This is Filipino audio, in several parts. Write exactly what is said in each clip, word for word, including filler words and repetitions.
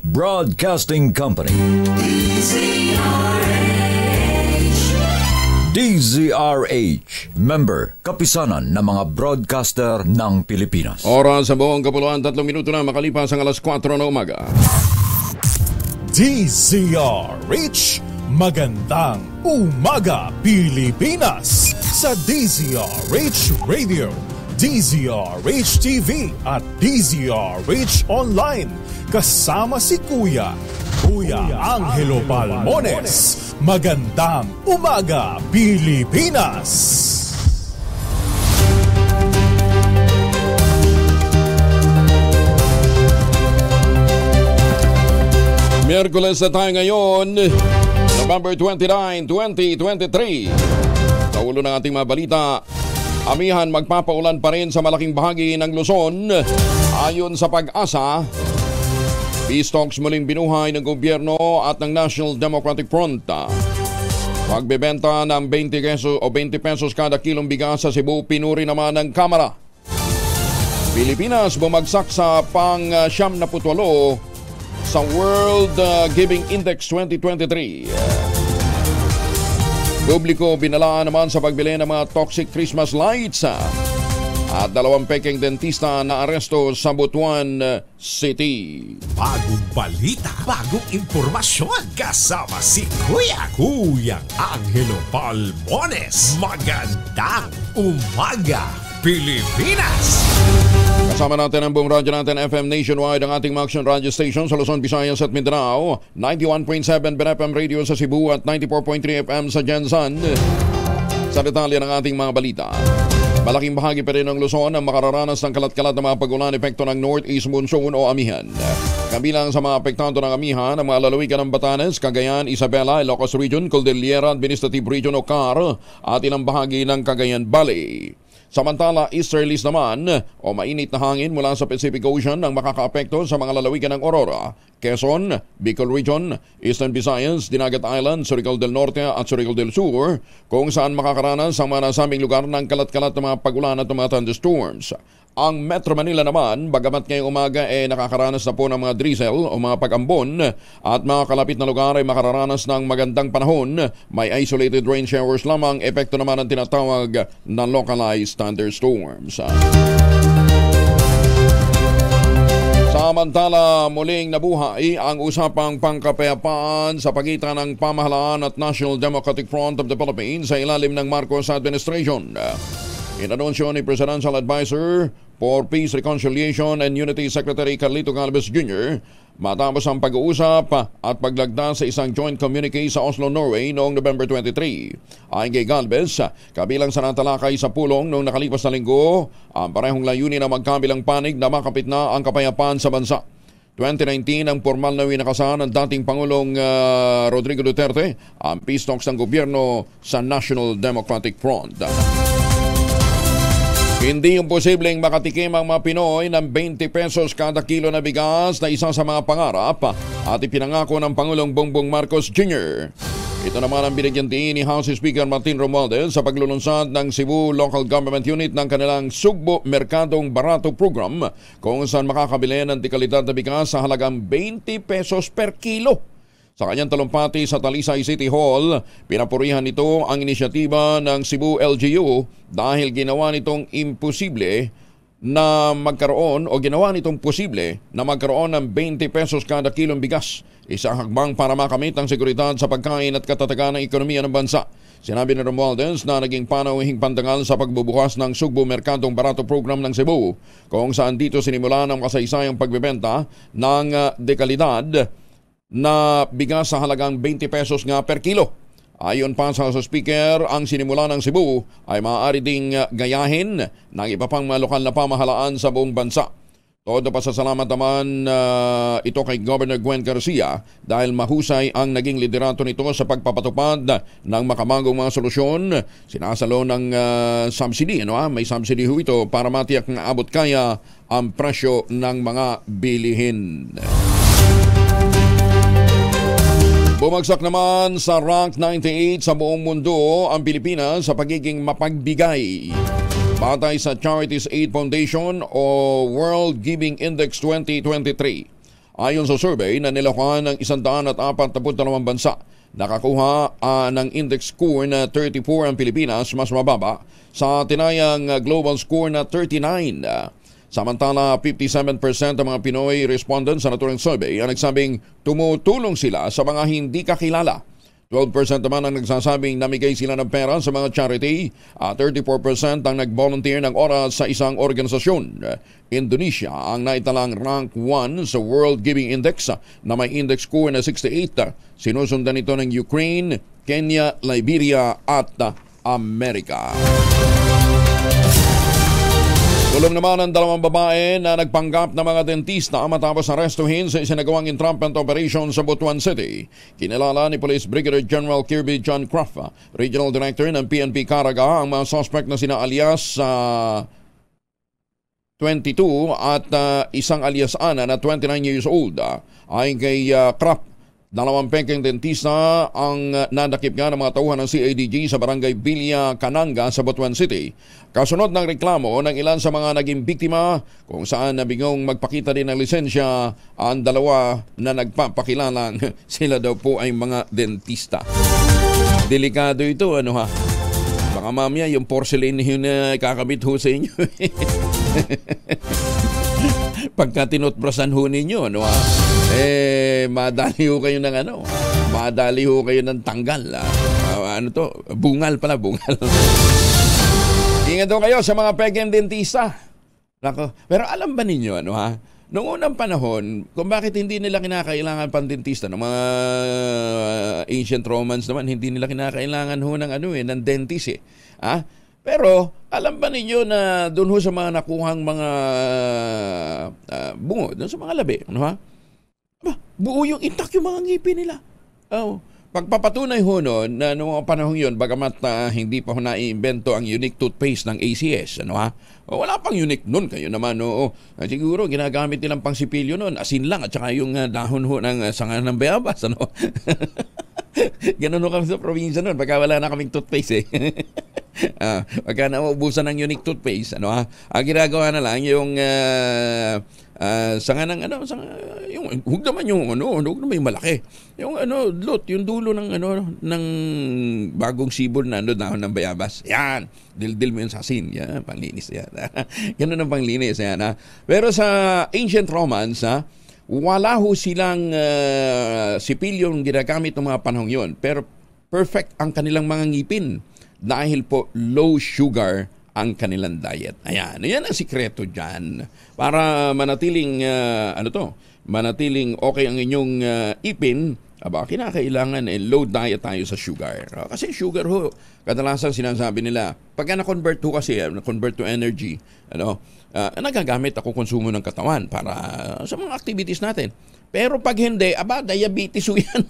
Broadcasting Company. D Z R H. D Z R H, member, kapisanan ng mga broadcaster ng Pilipinas. Oras sa buong kapuluan, tatlong minuto na makalipas ang alas kwatro na umaga. D Z R H, magandang umaga Pilipinas! Sa D Z R H Radio, D Z R H T V at D Z R H Online. Kasama si Kuya, Kuya, Kuya Angelo Palmones. Magandang umaga Pilipinas! Miyerkules na tayo ngayon, November twenty-nine, twenty twenty-three. Sa ulo ng ating mga balita, amihan magpapaulan pa rin sa malaking bahagi ng Luzon. Ayon sa Pag-asa, peace talks muling binuhay ng gobyerno at ng National Democratic Front. Pagbebenta ng twenty pesos o twenty pesos kada kilong bigas sa Cebu, pinuri naman ng Kamara. Pilipinas bumagsak sa pang siyam na putwalo sa World uh, Giving Index twenty twenty-three. Publiko binalaan naman sa pagbili ng mga toxic Christmas lights. At dalawang peking dentista na aresto sa Butuan City. Bagong balita, bagong impormasyon. Kasama si Kuya, Kuya Angelo Palmones. Magandang umaga, Pilipinas! Kasama natin ang buong radyo natin, F M Nationwide, ang ating mga action radio station sa Luzon, Visayas at Mindanao. ninety-one point seven B N F M Radio sa Cebu at ninety-four point three F M sa Jensan. Sa detalye ng ating mga balita, malaking bahagi pa rin ng Luzon ang makararanas ng kalat-kalat na mga pag-ulan epekto ng Northeast Monsoon o amihan. Kabilang sa mga apektado ng amihan, ang mga lalawigan ng Batanes, Cagayan, Isabela, Ilocos Region, Cordillera, Administrative Region o C A R at ilang bahagi ng Cagayan Valley. Samantala, easterlies naman o mainit na hangin mula sa Pacific Ocean ang makakaapekto sa mga lalawigan ng Aurora, Quezon, Bicol Region, Eastern Visayas, Dinagat Island, Surigao del Norte at Surigao del Sur, kung saan makakaranas ang mga nasabing lugar ng kalat-kalat na mga pag-ulan at mga thunderstorms. Ang Metro Manila naman, bagamat ngayong umaga ay eh, nakakaranas na po ng mga drizzle o mga pag-ambon at mga kalapit na lugar ay makararanas ng magandang panahon. May isolated rain showers lamang, epekto naman ang tinatawag na localized thunderstorms. Samantala, muling nabuhay ang usapang pangkapayapaan sa pagitan ng pamahalaan at National Democratic Front of the Philippines sa ilalim ng Marcos Administration. Inanunsyo ni Presidential Advisor for Peace, Reconciliation and Unity Secretary Carlito Galvez Junior matapos ang pag-uusap at paglagda sa isang joint communique sa Oslo, Norway noong November twenty-three. Ayon kay Galvez, kabilang sa natalakay sa pulong noong nakalipas na linggo, ang parehong layunin na magkabilang panig na makapit na ang kapayapaan sa bansa. twenty nineteen ang formal na winakasan ng dating Pangulong uh, Rodrigo Duterte ang peace talks ng gobyerno sa National Democratic Front. Hindi imposibleng makatikim ang mga Pinoy ng twenty pesos kada kilo na bigas na isa sa mga pangarap at ipinangako ng Pangulong Bongbong Marcos Junior Ito naman ang binigyan diin ni House Speaker Martin Romualdez sa paglulunsad ng Cebu Local Government Unit ng kanilang Sugbo Merkadong Barato Program kung saan makakabili ng dekalidad na bigas sa halagang twenty pesos per kilo. Sa kanyang talumpati sa Talisay City Hall, pinapurihan nito ang inisyatiba ng Cebu L G U dahil ginawa nitong imposible na magkaroon o ginawa nitong posible na magkaroon ng twenty pesos kada kilong bigas. Isang hakbang para makamit ang seguridad sa pagkain at katatagan ng ekonomiya ng bansa. Sinabi ni Romualdez na naging panauhing pandangal sa pagbubukas ng Sugbo Merkadong Barato Program ng Cebu kung saan dito sinimulan ang kasaysayang pagbebenta ng dekalidad na bigas sa halagang twenty pesos nga per kilo. Ayon pa sa Speaker, ang sinimula ng Cebu ay maaari ding gayahin ng iba pang mga lokal na pamahalaan sa buong bansa. Todo pasasalamat naman uh, ito kay Governor Gwen Garcia dahil mahusay ang naging liderato nito sa pagpapatupad ng makamagong mga solusyon. Sinasalo ng uh, subsidy, ano, ah? May subsidy ho ito para matiyak na abot kaya ang presyo ng mga bilihin. Bumagsak naman sa rank ninety-eight sa buong mundo ang Pilipinas sa pagiging mapagbigay. Batay sa Charities Aid Foundation o World Giving Index twenty twenty-three. Ayon sa survey na nilakuan ng one hundred forty-two bansa, nakakuha uh, ng index score na thirty-four ang Pilipinas, mas mababa sa tinayang uh, global score na thirty-nine. Uh, samantala, fifty-seven percent ng mga Pinoy respondents sa naturang survey ang nagsabing tumutulong sila sa mga hindi kakilala. twelve percent naman ang nagsasabing namigay sila ng pera sa mga charity at thirty-four percent ang nag-volunteer ng oras sa isang organisasyon. Indonesia ang naitalang rank one sa World Giving Index na may index score na sixty-eight. Sinusundan ito ng Ukraine, Kenya, Liberia at Amerika. Kulong naman ang dalawang babae na nagpanggap na mga dentista matapos arestuhin sa isinagawang entrapment operation sa Butuan City. Kinilala ni Police Brigadier General Kirby John Craft, Regional Director ng P N P Caraga, ang mga suspect na sina alias uh, twenty-two at uh, isang alias Ana na twenty-nine years old. Ayon kay uh, Craft, dalawang peking dentista ang uh, nadakip nga ng mga tauhan ng C A D G sa barangay Villa Cananga sa Butuan City. Kasunod ng reklamo ng ilan sa mga naging biktima kung saan nabingong magpakita din ng lisensya ang dalawa na nagpapakilalang sila daw po ay mga dentista. Delikado ito, ano ha? Baka mamaya yung porcelain yun na kakabit ho sa inyo. Pagka tinutbrasan ho ninyo, ano ha? Eh, madali ho kayo ng ano? Madali ho kayo ng tanggal. Uh, ano to? Bungal pala, bungal. Ingat ho kayo sa mga peking dentista. Nako. Pero alam ba ninyo, ano ha? Noong unang panahon, kung bakit hindi nila kinakailangan pang dentista, ng mga ancient Romans naman, hindi nila kinakailangan ho ng ano eh, ng dentist eh. Ha? Pero, alam ba ninyo na doon ho sa mga nakuhang mga uh, bungo, doon sa mga labi, ano ha? Aba, buo yung intact yung mga ngipin nila. Oh. Pagpapatunay ho noon na noong panahon yun, bagamat uh, hindi pa ho naiimbento ang unique toothpaste ng A C S, ano ha? O, wala pang unique noon, kayo naman, oo. Uh, siguro, ginagamit nilang pang sipilyo noon, asin lang, at saka yung uh, dahon ho ng uh, sanga ng bayabas, ano? Ganun ho kami sa probinsya noon, pagka wala na kaming toothpaste eh. uh, pagka naubusan ng unique toothpaste, ano ha? Ang ginagawa na lang yung uh, Uh, sanga ng ano, sanga, yung huwag naman yung ano, huwag naman yung malaki. Yung ano, lot, yung dulo ng ano ng bagong sibol na ano, dahon ng bayabas. Yan, dildil mo yung sasin. Yan, panglinis yan. Ganun ang panglinis yan, ha. Pero sa ancient Romans, ha, wala ho silang uh, sipilyong ginagamit ng mga panahong yon. Pero perfect ang kanilang mga ngipin dahil po low sugar ang kanilang diet. Ayan, yan ang sikreto dyan. Para manatiling, uh, ano to, manatiling okay ang inyong uh, ipin, aba, kinakailangan eh, low diet tayo sa sugar. Uh, kasi sugar ho, kadalasan sinasabi nila, pagka na-convert ho kasi, uh, na-convert to energy, ano, uh, nagagamit ako konsumo ng katawan para uh, sa mga activities natin. Pero pag hindi, aba, diabetes ho yan.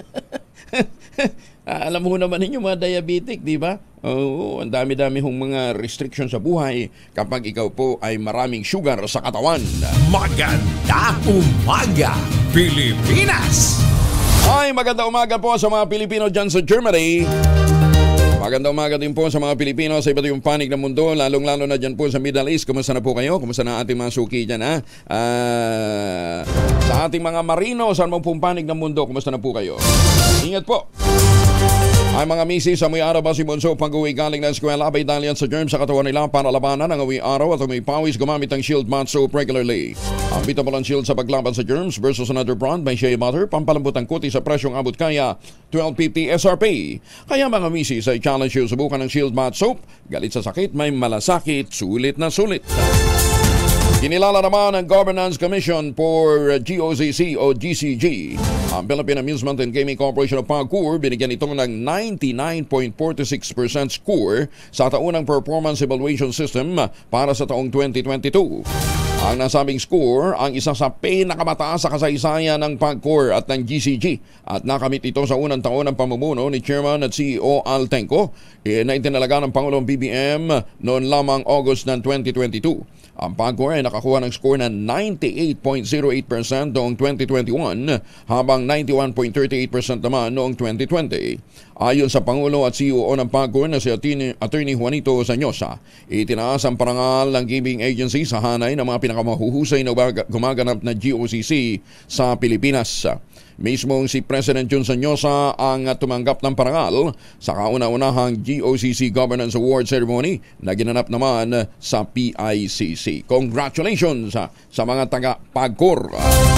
Uh, alam mo naman ninyo mga diabetic, di ba? Oo, ang dami-dami hong mga restrictions sa buhay kapag ikaw po ay maraming sugar sa katawan. Magandang umaga, Pilipinas! Ay, magandang umaga po sa mga Pilipino dyan sa Germany. Magandang umaga din po sa mga Pilipino sa iba't yung panig ng mundo, lalong-lalo na dyan po sa Middle East. Kumusta na po kayo? Kumusta na ating mga suki dyan, ha? Uh, sa ating mga marino, saan mo pong panig ng mundo, kumusta na po kayo? Ingat po! Ay mga misis, amoy araw ba si Bonso pag-uwi galing ng eskwela, abay dahil yan sa germs sa katawan nila para labanan ang amoy araw at amoy pawis gamamit ang Shield Bath Soap regularly. Ang beatable ang Shield sa paglaban sa germs versus another brand by Shea Butter, pampalambot ang kuti sa presyong abot kaya twelve fifty S R P. Kaya mga misis ay challenge you subukan ng Shield Bath Soap, galit sa sakit, may malasakit, sulit na sulit. Kinilala naman ang Governance Commission for G O Z C o G C G. Ang Philippine Amusement and Gaming Corporation of PAGCOR binigyan ito ng ninety-nine point four six percent score sa taunang performance evaluation system para sa taong twenty twenty-two. Ang nasabing score ang isa sa pinakamataas sa kasaysayan ng PAGCOR at ng G C G at nakamit ito sa unang taon ng pamumuno ni Chairman at C E O Al Tenco na itinalaga ng Pangulong B B M noon lamang August ng twenty twenty-two. Ang PAGCOR ay nakakuha ng score na ninety-eight point zero eight percent noong twenty twenty-one habang ninety-one point three eight percent naman noong twenty twenty. Ayon sa Pangulo at C E O ng PAGCOR na si Attorney Juanito Sanyosa, itinaas ang parangal ng giving agency sa hanay ng mga pinakamahuhusay na gumaganap na G O C C sa Pilipinas. Mismong si President Jun Sanyosa ang tumanggap ng parangal sa kauna-unahang G O C C Governance Award Ceremony na ginanap naman sa P I C C. Congratulations sa mga taga-Pagcor.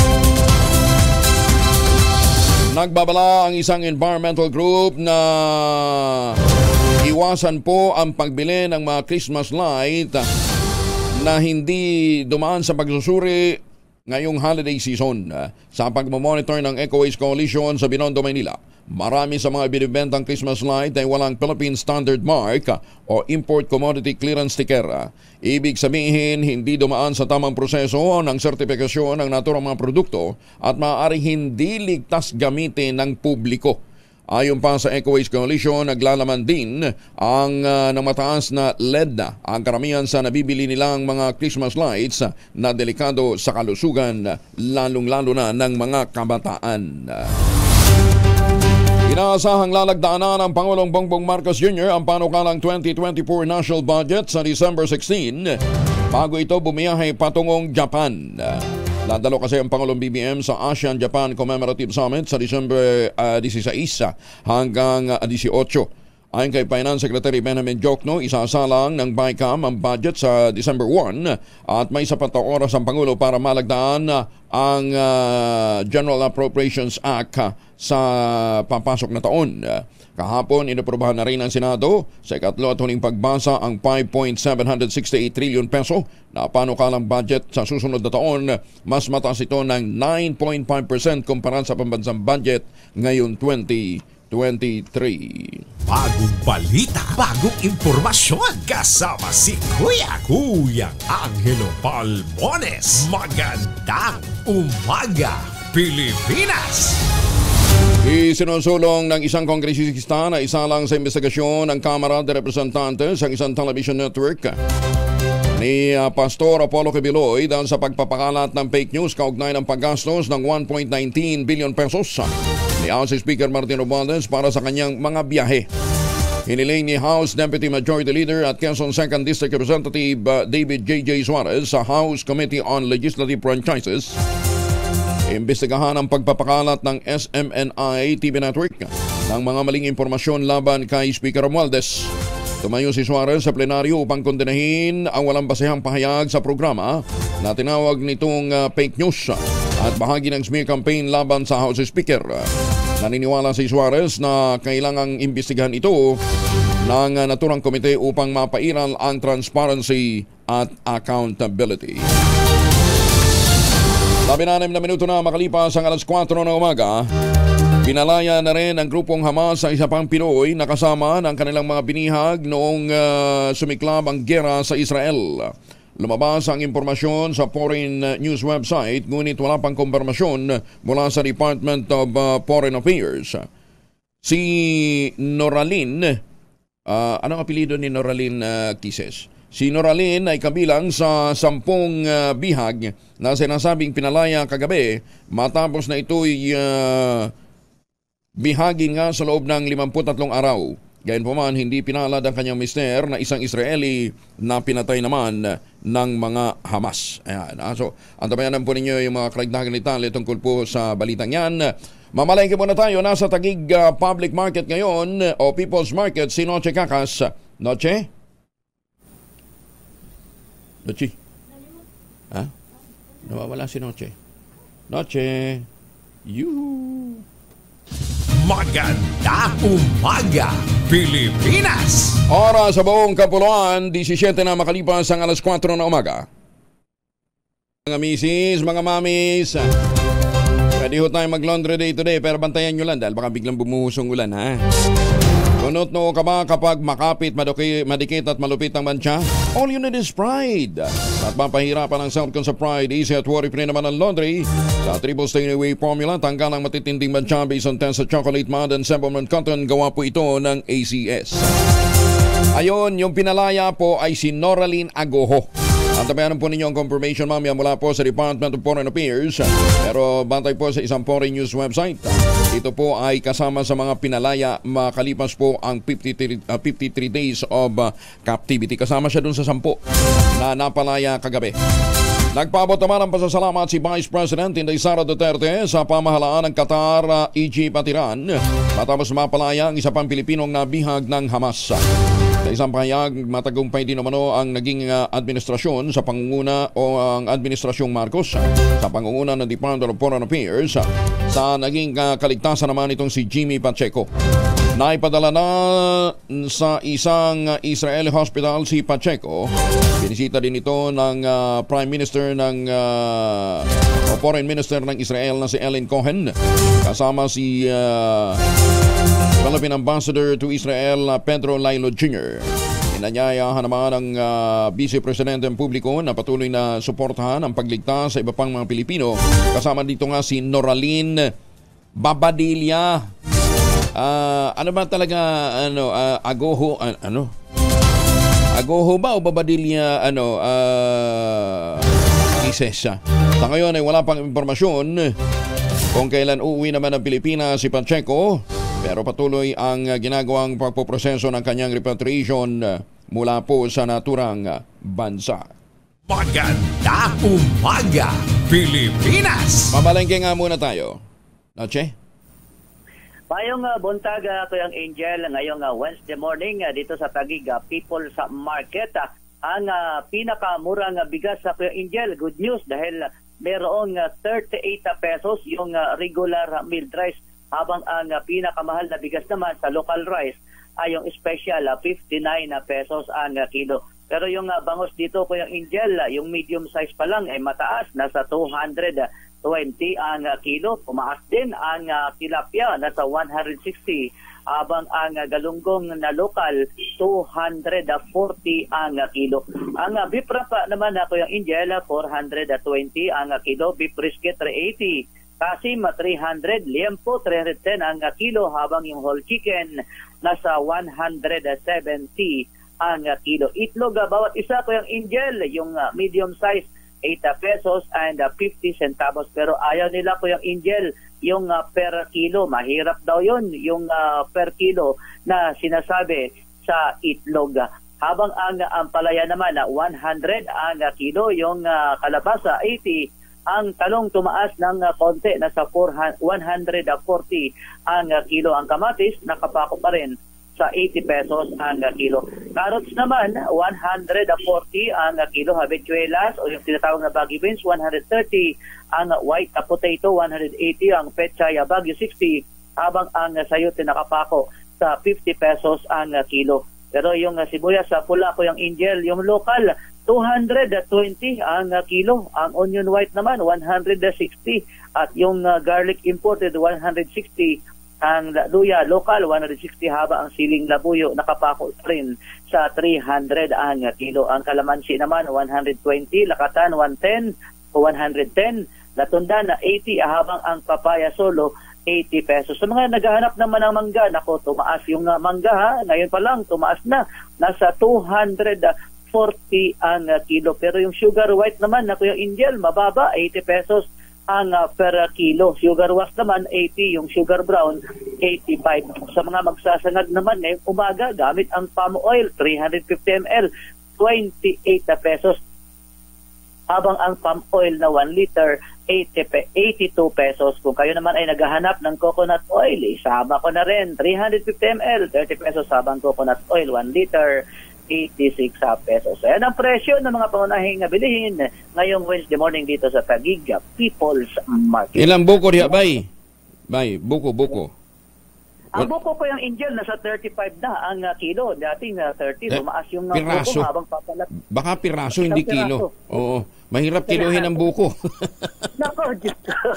Nagbabala ang isang environmental group na iwasan po ang pagbili ng mga Christmas light na hindi dumaan sa pagsusuri ngayong holiday season. Sa pagmamonitor ng EcoWaste Coalition sa Binondo, Maynila, marami sa mga binibentang Christmas light ay walang Philippine Standard Mark o Import Commodity Clearance Sticker. Ibig sabihin, hindi dumaan sa tamang proseso ng sertifikasyon ng naturang mga produkto at maaari hindi ligtas gamitin ng publiko. Ayon pa sa EcoWaste Coalition, naglalaman din ang uh, ng mataas na L E D na ang karamihan sa nabibili nilang mga Christmas lights na delikado sa kalusugan, lalong-lalo na ng mga kabataan. Inaasahang lalagdaanan ng Pangulong Bongbong Marcos Junior ang panukalang twenty twenty-four national budget sa December sixteen bago ito bumiyahe patungong Japan. Dadalo kasi ang Pangulong B B M sa ASEAN-Japan Commemorative Summit sa December uh, sixteen hanggang uh, eighteen. Ayon kay Finance Secretary Benjamin Jokno, isasalang ng B I C A M ang budget sa December first at may sapat na oras ang Pangulo para malagdaan uh, ang uh, General Appropriations Act uh, sa papasok na taon. Kahapon, inaprobahan na rin ng Senado sa ikatlo at huling pagbasa ang five point seven six eight trillion peso na panukalang budget sa susunod na taon. Mas mataas ito ng nine point five percent kumpara sa pambansang budget ngayon twenty twenty-three. Bagong balita, bagong impormasyon. Kasama si Kuya, Kuya Angelo Palmones. Magandang umaga, Pilipinas! Isinusulong ng isang kongresista na isa lang sa investigasyon ng Kamara de Representantes ang isang television network ni uh, Pastor Apollo Kibiloy dahil sa pagpapakalat ng fake news kaugnay ng paggastos ng one point one nine billion pesos ni House Speaker Martin Romualdez para sa kanyang mga biyahe. Hiniling ni House Deputy Majority Leader at Quezon second District Representative uh, David J J Suarez sa House Committee on Legislative Franchises imbestigahan ang pagpapakalat ng S M N I T V Network ng mga maling impormasyon laban kay Speaker Romualdez. Tumayo si Suarez sa plenaryo upang kondenahin ang walang basehang pahayag sa programa na tinawag nitong uh, fake news at bahagi ng smear campaign laban sa House Speaker. Naniniwala si Suarez na kailangang imbestigahan ito ng uh, naturang komite upang mapairal ang transparency at accountability. Labing-anim na minuto na makalipas ang alas kwatro ng umaga, pinalaya na rin ang grupong Hamas sa isa pang Pinoy na kasama ng kanilang mga binihag noong uh, sumiklab ang gera sa Israel. Lumabas ang impormasyon sa foreign news website ngunit wala pang kumpirmasyon mula sa Department of uh, Foreign Affairs. Si Noralyn, uh, anong apelido ni Noralyn uh, Kises? Si Noralyn ay kabilang sa sampung uh, bihag na sinasabing pinalaya kagabi matapos na ito'y uh, bihagi nga sa loob ng limampu't tatlong araw. Gayunpaman, hindi pinalad ang kanyang mister na isang Israeli na pinatay naman ng mga Hamas. Ayan. So, antabayanan po ninyo yung mga karagdagang detalye tungkol po sa balitang yan. Mamalengke muna tayo. Nasa Taguig uh, Public Market ngayon o People's Market si Noche Cacas. Noche? Noche? Ha? Nawawala si Noche. Noche? Yuhu! Magandang umaga, Pilipinas! Oras sa buong Kapuluan, seventeen na makalipas ang alas kwatro na umaga. Mga misis, mga mamis, pwede ho tayo mag-laundry day today pero bantayan nyo lang dahil baka biglang bumuhusong ulan, ha? Kunot no ka ba kapag makapit, maduki, madikit at malupit ang mancha? All you need is Pride. At mapahirapan ang sound ko sa Pride, easy at worry-free naman ang laundry. Sa Triple Stain Away Formula, tanggal ang matitinding mancha based on test sa chocolate mud and Semperman cotton. Gawa po ito ng A C S. Ayon, yung pinalaya po ay si Noralyn Agoho. At tabayanan po ninyo ang confirmation mamaya mula po sa Department of Foreign Affairs. Pero bantay po sa isang foreign news website. Ito po ay kasama sa mga pinalaya makalipas po ang fifty-three, uh, fifty-three days of uh, captivity. Kasama siya dun sa sampo na napalaya kagabi. Nagpaabot naman ang pasasalamat si Vice President Inday Sara Duterte sa pamahalaan ng Qatar, uh, Egypt at Iran matapos mapalaya ang isa pang Pilipinong nabihag ng Hamas. Sa isang pahayag, matagumpay din naman ang naging uh, administrasyon sa pangunguna o ang administrasyong Marcos sa pangunguna ng Department of Foreign Affairs sa naging uh, kaligtasan naman itong si Jimmy Pacheco. Naipadala na sa isang Israeli hospital si Pacheco. Binisita din ito ng uh, Prime Minister ng uh, o Foreign Minister ng Israel na si Ellen Cohen kasama si uh, Philippine Ambassador to Israel uh, Pedro Lailo Junior Inanyayahan naman ng uh, Vice Presidente ng Publiko na patuloy na suportahan ang pagligtas sa iba pang mga Pilipino. Kasama dito nga si Noraline Babadilla. Uh, ano ba talaga ano uh, agoho uh, ano agoho ba o Babadilla ano uh, isesa. Sa ngayon ay wala pang impormasyon kung kailan uuwi naman ng Pilipinas si Pacheco, pero patuloy ang ginagawang pagpoproseso ng kanyang repatriation mula po sa naturang bansa. Maganda umaga, Pilipinas! Mamalengke nga muna tayo. Noche? Mayong uh, buntag, uh, Kuyang Angel, ngayong uh, Wednesday morning uh, dito sa Taguig uh, People's Market. Uh, ang uh, pinakamurang uh, bigas sa uh, Kuyang Angel, good news dahil uh, mayroong uh, thirty-eight pesos yung uh, regular uh, milled rice, habang ang uh, pinakamahal na bigas naman sa local rice ay yung special uh, fifty-nine pesos ang uh, kilo. Pero yung uh, bangus dito, Kuyang Angel, uh, yung medium size pa lang ay mataas, nasa two hundred twenty ang uh, kilo. Pumaas din ang uh, tilapia, nasa one hundred sixty, habang ang uh, galunggong na lokal two hundred forty ang uh, kilo. Ang uh, beef wrap naman na uh, Kuyang Angel, four hundred twenty ang uh, kilo. Beef brisket three eighty, kasim three hundred, liempo three hundred ten ang uh, kilo, habang yung whole chicken nasa one hundred seventy ang uh, kilo. Itlog uh, bawat isa, Kuyang Angel, yung uh, medium size eight pesos and uh, fifty centavos, pero ayaw nila, Kuyang Angel, yung uh, per kilo. Mahirap daw yun, yung uh, per kilo na sinasabi sa itlog. Habang ang uh, ampalaya naman na uh, one hundred ang uh, kilo, yung uh, kalabasa eighty, ang talong tumaas ng uh, konti, nasa one hundred forty ang uh, kilo. Ang kamatis nakapako pa rin sa eighty pesos ang uh, kilo. Carrots naman, one hundred forty ang uh, kilo. Habichuelas o yung tinatawag na baggy beans, one hundred thirty. Ang uh, white uh, potato, one hundred eighty. Ang pechay uh, bagyo, sixty. Habang ang uh, sayote nakapako sa fifty pesos ang uh, kilo. Pero yung uh, sibuyas sa uh, pula, Kuyang Angel, yung local, two hundred twenty ang uh, kilo. Ang onion white naman, one hundred sixty. At yung uh, garlic imported, one hundred sixty. Ang luya local, one hundred sixty, haba ang siling labuyo nakapako rin sa three hundred ang kilo. Ang kalamansi naman, one hundred twenty, lakatan, one hundred ten o one hundred ten, latundan na eighty, habang ang papaya solo, eighty pesos. Sa mga naghahanap naman ng mangga, nako, tumaas yung uh, mangga, ha? Ngayon pa lang, tumaas na, nasa two hundred forty ang uh, kilo. Pero yung sugar white naman, nako, yung Angel, mababa, eighty pesos ang uh, per kilo. Sugar was naman eighty, yung sugar brown eighty-five. Sa mga magsasangag naman ngayong umaga, gamit ang palm oil three hundred fifty milliliters, twenty-eight pesos. Habang ang palm oil na one liter, eighty-two pesos. Kung kayo naman ay naghahanap ng coconut oil, isama ko na rin, three hundred fifty milliliters, thirty pesos. Habang coconut oil one liter, eighty-six pesos. Ayan ang presyo ng mga pangunahing bilihin ngayong Wednesday morning dito sa Taguig People's Market. Ilang buko diya, bay? Bay, buko, buko. Ang buko ko yung Angel, nasa thirty-five na ang uh, kilo. Dating uh, thirty, eh, tumaas yung uh, piraso. buko habang papalat. Baka piraso, hindi kilo. Oo. Mahirap kiluhin ang buko. Nako, Diyos.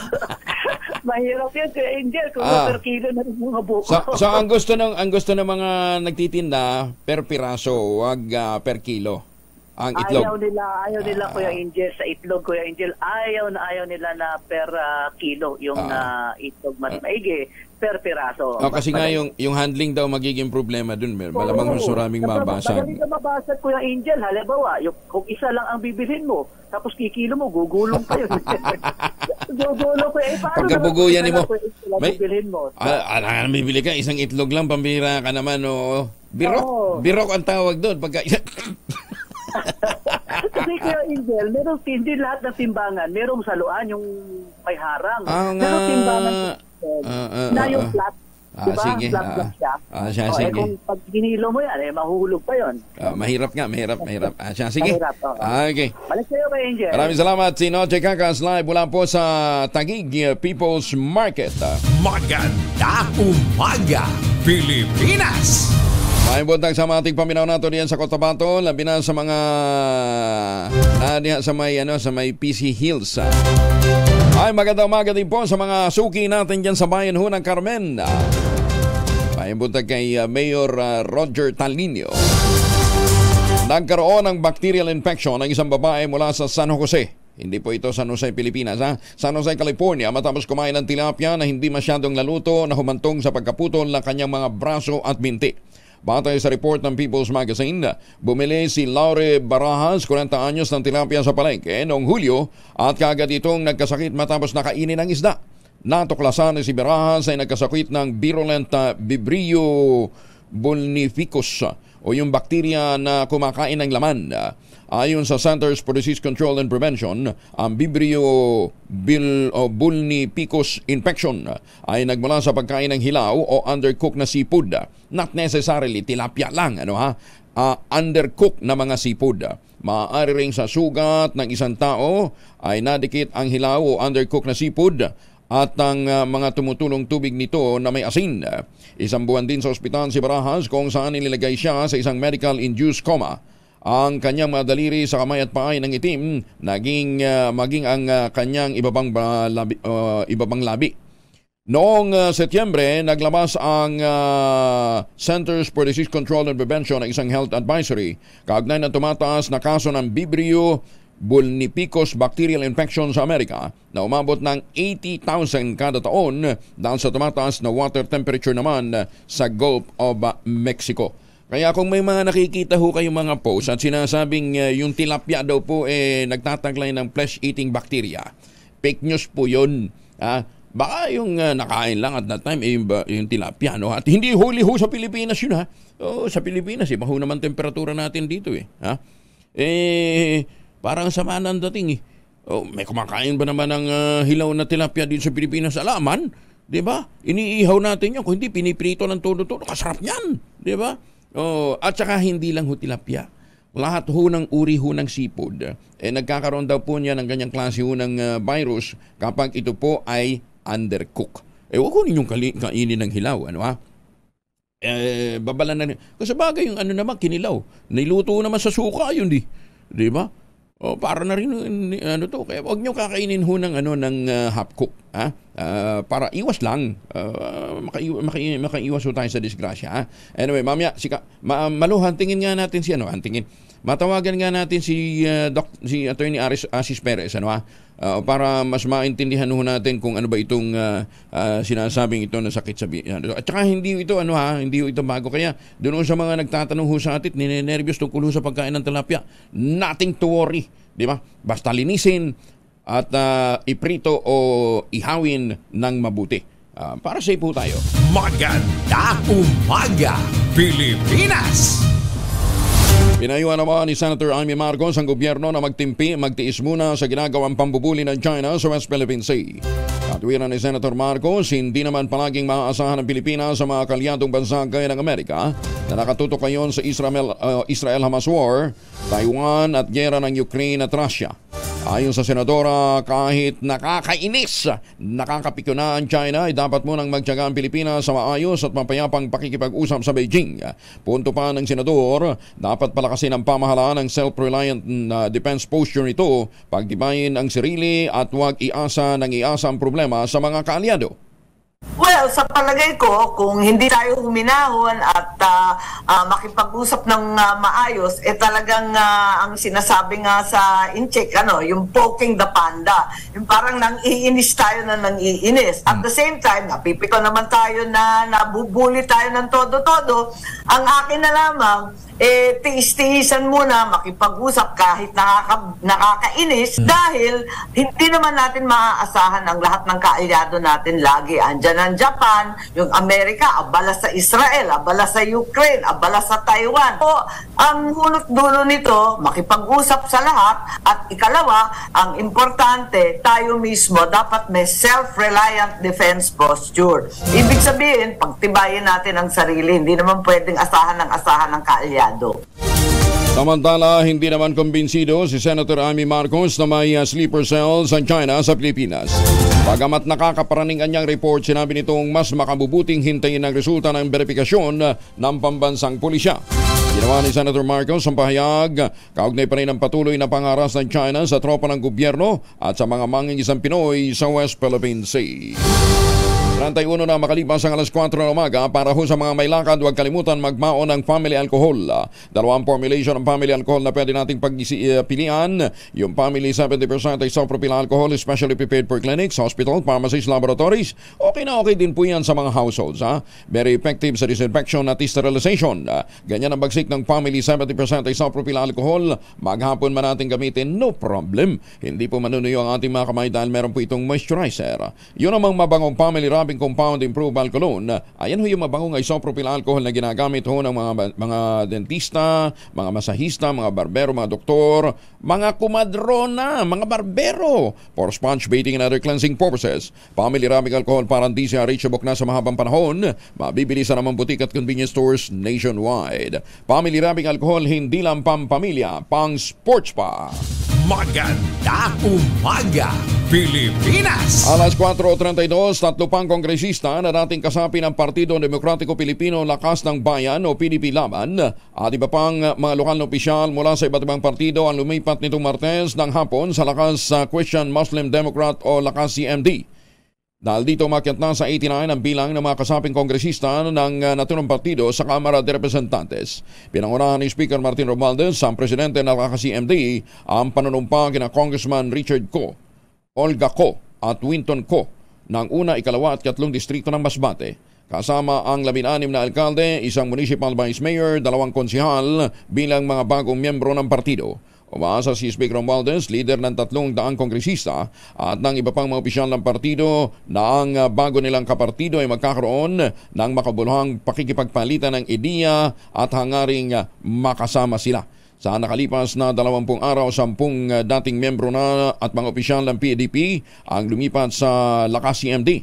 Mahirap yan kay Angel kung ah. per kilo na rin mga buko. So, so ang gusto ng ang gusto ng mga nagtitinda per piraso, wag uh, per kilo. Ang itlog. Ayaw nila, ayaw nila Kuya Angel sa itlog, Kuya Angel. Ayaw na ayaw nila na per uh, kilo yung uh, itlog, mas maigi per piraso. Oh, kasi nga yung yung handling daw magiging problema dun, malamang mas maraming mabasag. Magaling ka mabasag, Kuya Angel. Halimbawa, yung, kung isa lang ang bibilhin mo, tapos kikilo mo, gugulong kayo. Gugulong ko. Eh, paano pagkabuguyan mo, may bibilhin mo? Ah, ah, bibili ka, isang itlog lang, pambira ka naman, o birok. Oh. Birok ang tawag doon. Pagka... Kasi Actually, Kuya Angel, meron hindi lahat ng timbangan. Merong saluan yung may harang. Ah, nga. Merong timbangan Ah, ah, na ah, yung ah. flat. Ah, diba? sige. Flat Ah, flat siya. ah, siya, O, sige. eh, kung pag ginilo mo yan, eh, mahuhulog pa yun. Ah, mahirap nga, mahirap, mahirap. Ah, siya, sige. Mahirap, oo. Ah, okay. Balik sa'yo, Kuya Angel. Maraming salamat. Si Noche Kakas live mula po sa Taguig uh, People's Market. Ah, Maganda umaga, Pilipinas! May buntag sa mga ating paminaw nato diyan sa Cotabato, labi na sa mga na diyan sa may ano sa may P C Hills. Ah. Ay magandang umaga din po sa mga suki natin diyan sa bayan ho ng Carmen. Ah. May buntag kay uh, Mayor uh, Roger Talinio. Nagkaroon ng bacterial infection ng isang babae mula sa San Jose. Hindi po ito San Jose, Pilipinas. Ha? San Jose, California, matapos kumain ng tilapia na hindi masyadong naluto na humantong sa pagkaputol ng kanyang mga braso at binti. Batay sa report ng People's Magazine, bumili si Laure Barajas, forty anyos, ng tilapia sa palengke noong Hulyo at kaagad itong nagkasakit matapos nakainin ng isda. Natuklasan ni si Barajas ay nagkasakit ng virulent uh, Vibrio vulnificus o yung bakterya na kumakain ng laman. Ayon sa Centers for Disease Control and Prevention, ang Vibrio vulnificus infection ay nagmula sa pagkain ng hilaw o undercooked na seafood. Not necessarily tilapia lang, ano ha? Uh, undercooked na mga seafood. Maaari ring sa sugat ng isang tao ay nadikit ang hilaw o undercooked na seafood at ang uh, mga tumutulong tubig nito na may asin. Isang buwan din sa ospital si Barajas kung saan nilagay siya sa isang medical-induced coma. Ang kanyang mga daliri sa kamay at paa ng itim, naging uh, maging ang uh, kanyang ibabang uh, labi, uh, ibabang labi. Noong uh, Setyembre, naglabas ang uh, Centers for Disease Control and Prevention ng isang health advisory kaugnay ng tumataas na kaso ng Vibrio vulnificus bacterial infection sa Amerika na umabot ng eighty thousand kada taon dahil sa tumataas na water temperature naman sa Gulf of Mexico. Kaya kung may mga nakikita ho kayong mga posts at sinasabing uh, yung tilapia daw po eh, nagtataglay ng flesh-eating bacteria, fake news po yun. Ah, baka yung uh, nakain lang at that time eh, yung, yung tilapia. No? At hindi huli ho sa Pilipinas yun ha. Oh, sa Pilipinas, iba ho naman temperatura natin dito eh. Ha? Eh, parang sama ng dating eh. Oh, may kumakain ba naman ng uh, hilaw na tilapia dito sa Pilipinas? Alaman, di ba? Iniihaw natin yan. Kung hindi, piniprito ng todo-todo. Kasarap yan, di ba? Oh, at saka hindi lang ho tilapia. Lahat ho ng uri ho ng seafood. Eh, nagkakaroon daw po niya ng ganyang klase ho ng uh, virus kapag ito po ay undercook. Eh, huwag ho ninyong kali- kainin ng hilaw. Ano ha? Eh, babalan na rin. Kasi bagay yung ano naman, kinilaw. Niluto naman sa suka yun di. Di ba? O, para na rin ano to. Kaya huwag niyo kakainin ho ng, ano, ng uh, half cook. Ha? Uh, para iwas lang. Uh, makaiwas, makaiwas, makaiwas ho tayo sa disgrasya. Ha? Anyway, mamaya, sika, ma, maluhan, tingin nga natin si ano, tingin. Matawagan nga natin si uh, Doc, si Attorney Aris, Asis Perez, ano ha? Uh, para mas maintindihan ho natin kung ano ba itong uh, uh, sinasabing ito na sakit sa biyan. At saka hindi ito ano ha, hindi ito bago. Kaya doon sa mga nagtatanong ho sa atin, ninenervyos tungkol ho sa pagkain ng tilapia, nothing to worry, di ba? Basta linisin at uh, iprito o ihawin ng mabuti. Uh, para safe po tayo. Maganda umaga, Pilipinas! Pinayuhan naman ni Senator Amy Marcos ang gobyerno na magtimpi, magtiis muna sa ginagawang pambubuli ng China sa West Philippine Sea. Katwiran ni Senator Marcos, hindi naman palaging maaasahan ng Pilipinas sa mga kalyadong bansa gaya ng Amerika na nakatutok ngayon sa Israel, uh, Israel-Hamas War, Taiwan at gera ng Ukraine at Russia. Ayon sa senadora, kahit nakakainis, nakakapikyo na ang China, ay dapat munang magtiyaga ang Pilipinas sa maayos at mapayapang pakikipag-usap sa Beijing. Punto pa ng senador, dapat palakasin ang pamahalaan ng self-reliant uh, defense posture nito, pagtibayin ang sarili at huwag iasa ng iasa ang problema sa mga kaalyado. Well, sa palagay ko, kung hindi tayo huminahon at uh, uh, makipag-usap ng uh, maayos, eh talagang uh, ang sinasabi nga sa in-check, ano, yung poking the panda. Yung parang nang-iinis tayo na nang-iinis. At the same time, napipiko naman tayo na nabubuli tayo ng todo-todo. Ang akin na lamang, eh, tiis-tiisan muna, makipag-usap kahit nakaka, nakakainis Hmm. dahil hindi naman natin maaasahan ang lahat ng kaalyado natin lagi. Andyan ang Japan, yung Amerika, abala sa Israel, abala sa Ukraine, abala sa Taiwan. So, ang hulot-dulo nito, makipag-usap sa lahat at ikalawa, ang importante, tayo mismo dapat may self-reliant defense posture. Ibig sabihin, pagtibayin natin ang sarili, hindi naman pwedeng asahan ng asahan ng kaalyado. Samantala, hindi naman kumbinsido si Senator Amy Marcos na may uh, sleeper cells ang China sa Pilipinas. Bagamat nakakaparaning kanyang report, sinabi nitong mas makabubuting hintayin ang resulta ng verifikasyon uh, ng pambansang pulisya. Ginawa ni Senator Marcos ang pahayag, kaugnay pa rin ang patuloy na pangaras ng China sa tropa ng gobyerno at sa mga mangingisang Pinoy sa West Philippine Sea. thirty-one na makalipas ang alas kwatro ng umaga. Para ho sa mga may lakad, huwag kalimutan magmaon ng family alcohol. Dalawang formulation ng family alcohol na pwede nating pagpilian. Yung family seventy percent isopropyl alcohol, especially prepared for clinics, hospital, pharmacies, laboratories. Okay na okay din po yan sa mga households. Ha? Very effective sa disinfection at sterilization. Ganyan ang bagsik ng family seventy percent isopropyl alcohol. Maghapon man natin gamitin, no problem. Hindi po manunuyo ang ating mga kamay dahil meron po itong moisturizer. Yun namang mabangong family rubbing compound improved alcoholone. Ayan ho yung mabangong isopropyl alcohol na ginagamit ho ng mga mga dentista, mga masahista, mga barbero, mga doktor, mga kumadrona, mga barbero for sponge baiting and other cleansing purposes. Family rubbing alcohol para hindi siya reachable na sa mahabang panahon. Mabibili sa namang butik at convenience stores nationwide. Family rubbing alcohol hindi lang pampamilya, pang sports pa. Maganda umaga, Pilipinas! Alas kwatro trentidós, tatlo pang kongresista na dating kasapi ng Partido Demokratiko Pilipino Lakas ng Bayan o P D P Laban at iba pang mga lokal na opisyal mula sa iba't ibang partido ang lumipat nitong Martes ng hapon sa Lakas sa Christian Muslim Democrat o Lakas C M D. Dahil dito umakyat na sa eighty-nine ang bilang ng mga kasaping kongresista ng uh, naturang partido sa Kamara de Representantes. Pinangunahan ni Speaker Martin Romualdez, ang presidente ng Lakas C M D, ang panunumpa kina Congressman Richard Co, Olga Co at Winton Co ng una, ikalawa at katlong distrito ng Masbate. Kasama ang labing-anim na alkalde, isang municipal vice mayor, dalawang konsihal bilang mga bagong miyembro ng partido. Umaasa si Speaker Romualdez, leader ng tatlong daang kongresista at ng iba pang mga opisyal ng partido na ang bago nilang kapartido ay magkakaroon ng makabuluhang pakikipagpalitan ng ideya at hangaring makasama sila. Sa nakalipas na dalawampung araw, sampung dating membro na at mga opisyal ng P D P ang lumipat sa Lakas C M D.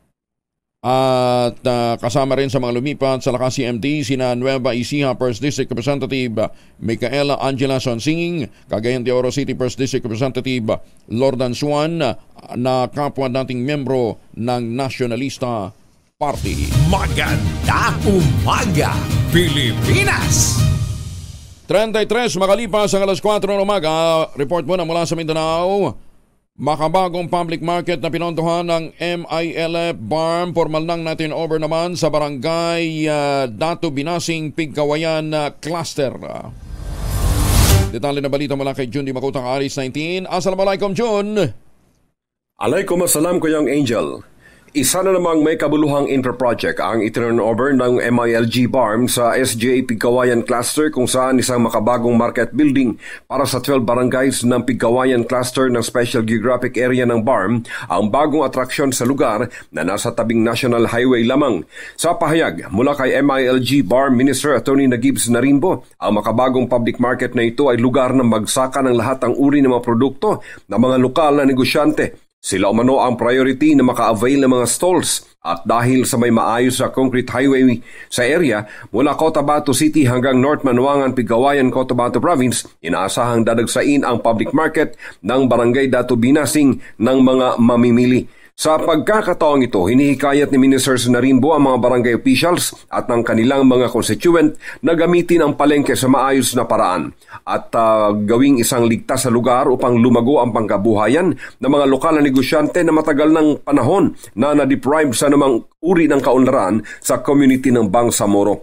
At uh, kasama rin sa mga lumipat sa Lakas C M D sina Nueva Ecija First District Representative Micaela Angela Sonsing, Cagayan de Oro City First District Representative Lordan Suan na kapwa dating membro ng Nationalista Party. Maganda umaga, Pilipinas! thirty-three makalipas ang alas kwatro ng umaga. Report mo na mula sa Mindanao. Makabagong public market na pinondohan ng M I L F Barm, formal nang natin over naman sa barangay uh, Dato Binasing, Pigkawayan uh, Cluster. Detalye na balita mula kay Jun Di Makutang Aris nineteen. Assalamualaikum Jun. Alaikum assalam Kuyang Angel. Isa na namang may kabuluhang infra-project ang iturnover ng M I L G Barm sa S J A Pigkawayan Cluster, kung saan isang makabagong market building para sa twelve barangays ng Pigkawayan Cluster ng Special Geographic Area ng Barm ang bagong atraksyon sa lugar na nasa tabing National Highway lamang. Sa pahayag mula kay M I L G Barm Minister Atty. Nagibs Narimbo, ang makabagong public market na ito ay lugar na magsaka ng lahat ang uri ng mga produkto ng mga lokal na negosyante. Sila umano ang priority na maka-avail ng mga stalls at dahil sa may maayos sa concrete highway sa area mula Cotabato City hanggang North Manuangan, Pigkawayan, Cotabato Province, inaasahang dadagsain ang public market ng Barangay Dato Binasing ng mga mamimili. Sa pagkakataong ito, hinihikayat ni Minister Narimbo ang mga barangay officials at ng kanilang mga constituent na gamitin ang palengke sa maayos na paraan at uh, gawing isang ligtas sa lugar upang lumago ang pangkabuhayan ng mga lokal na negosyante na matagal ng panahon na na-deprive sa namang uri ng kaunlaran sa community ng Bangsamoro.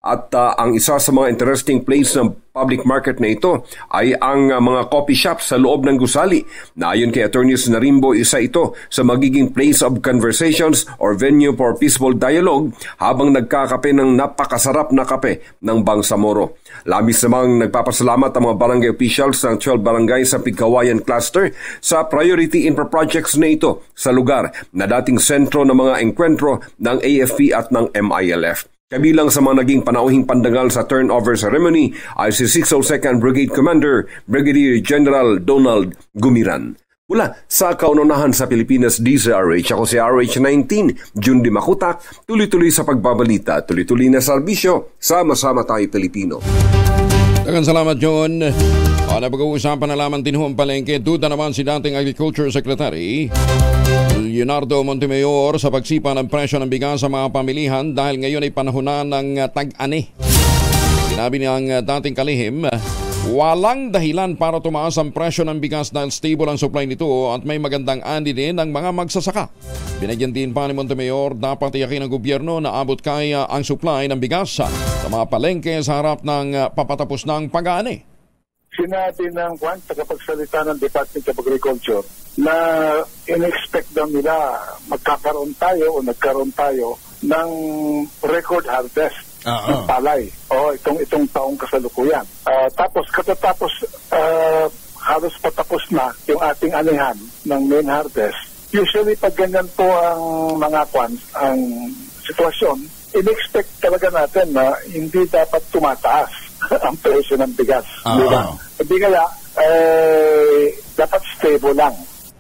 At uh, ang isa sa mga interesting place ng public market na ito ay ang uh, mga coffee shop sa loob ng gusali. Na ayon kay Attorney Narimbo, isa ito sa magiging place of conversations or venue for peaceful dialogue habang nagkakape ng napakasarap na kape ng Bangsamoro. Labis namang nagpapasalamat ang mga barangay officials ng twelve barangay sa Pigkawayan Cluster sa priority infra projects na ito sa lugar na dating sentro ng mga engkwentro ng A F P at ng M I L F. Kabilang sa mga naging panauhing pandangal sa turnover ceremony ay si six oh second Brigade Commander Brigadier General Donald Gumiran. Mula sa kaunahan sa Pilipinas, D Z R H, ako si R H nineteen, June Di Makutak, tuloy-tuloy sa pagbabalita, tuloy-tuloy na serbisyo, sama-sama tayo Pilipino. Daghang salamat, John. O, na pag-uusapan na lamang din ang palengke, duda naman si dating Agriculture Secretary Leonardo Montemayor sa pagsipa ng presyo ng bigas sa mga pamilihan dahil ngayon ay panahonan ng tag-ani. Sinabi niyang dating kalihim, walang dahilan para tumaas ang presyo ng bigas dahil stable ang supply nito at may magandang ani din ng mga magsasaka. Binigyan din pa ni Montemayor, dapat tiyakin ng gobyerno na abot kaya ang supply ng bigas sa mga palengke sa harap ng papatapos ng pag-ani. Sinabi ng kwan, tagapagsalita ng Department of Agriculture na in-expect daw nila magkakaroon tayo o nagkaroon tayo ng record harvest uh-huh. ng palay o itong itong taong kasalukuyan. Uh, tapos katatapos uh, halos patapos na yung ating anihan ng main harvest. Usually pag ganyan po ang mga kwan, ang sitwasyon, in-expect talaga natin na hindi dapat tumataas ang presyo ng bigas. Uh-huh. Diba? Hindi kaya, eh, dapat stable lang.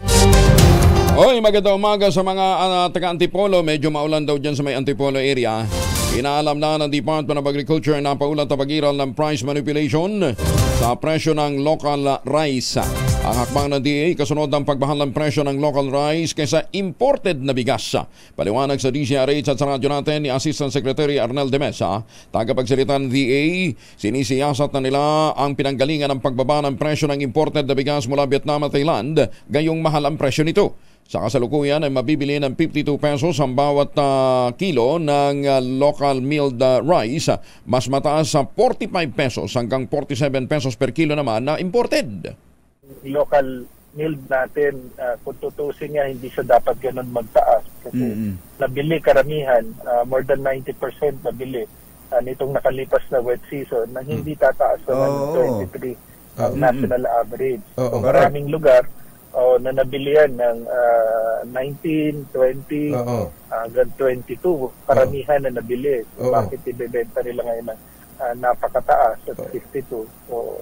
Oy, magandang umaga sa mga uh, taga-Antipolo. Medyo maulan daw dyan sa may Antipolo area. Inaalam na ng Department of Agriculture na paulat na pag-iral ng price manipulation sa presyo ng local rice. Ang hakbang ng D A, kasunod ng pagmahal ng presyo ng local rice kaysa imported na bigas. Paliwanag sa D Z R H at sa radyo natin ni Assistant Secretary Arnel de Mesa, tagapagsalita ng D A, sinisiyasat na nila ang pinanggalingan ng pagbaba ng presyo ng imported na bigas mula Vietnam at Thailand, gayong mahal ang presyo nito. Sa kasalukuyan ay mabibili ng fifty-two pesos ang bawat uh, kilo ng uh, local milled uh, rice, mas mataas sa forty-five pesos hanggang forty-seven pesos per kilo naman na imported. Local milled natin, uh, kung tutusin niya, hindi siya dapat ganun magtaas kasi mm-hmm. nabili karamihan, uh, more than ninety percent nabili uh, nitong nakalipas na wet season na hindi tataas sa oh. twenty-three uh, mm-hmm. national average. Oh, so, maraming lugar oh, na nabilihan ng uh, nineteen, twenty, uh, hanggang twenty-two, karamihan oh. na nabili. So, oh. bakit ibebenta nila ngayon na uh, napakataas at fifty-two? So,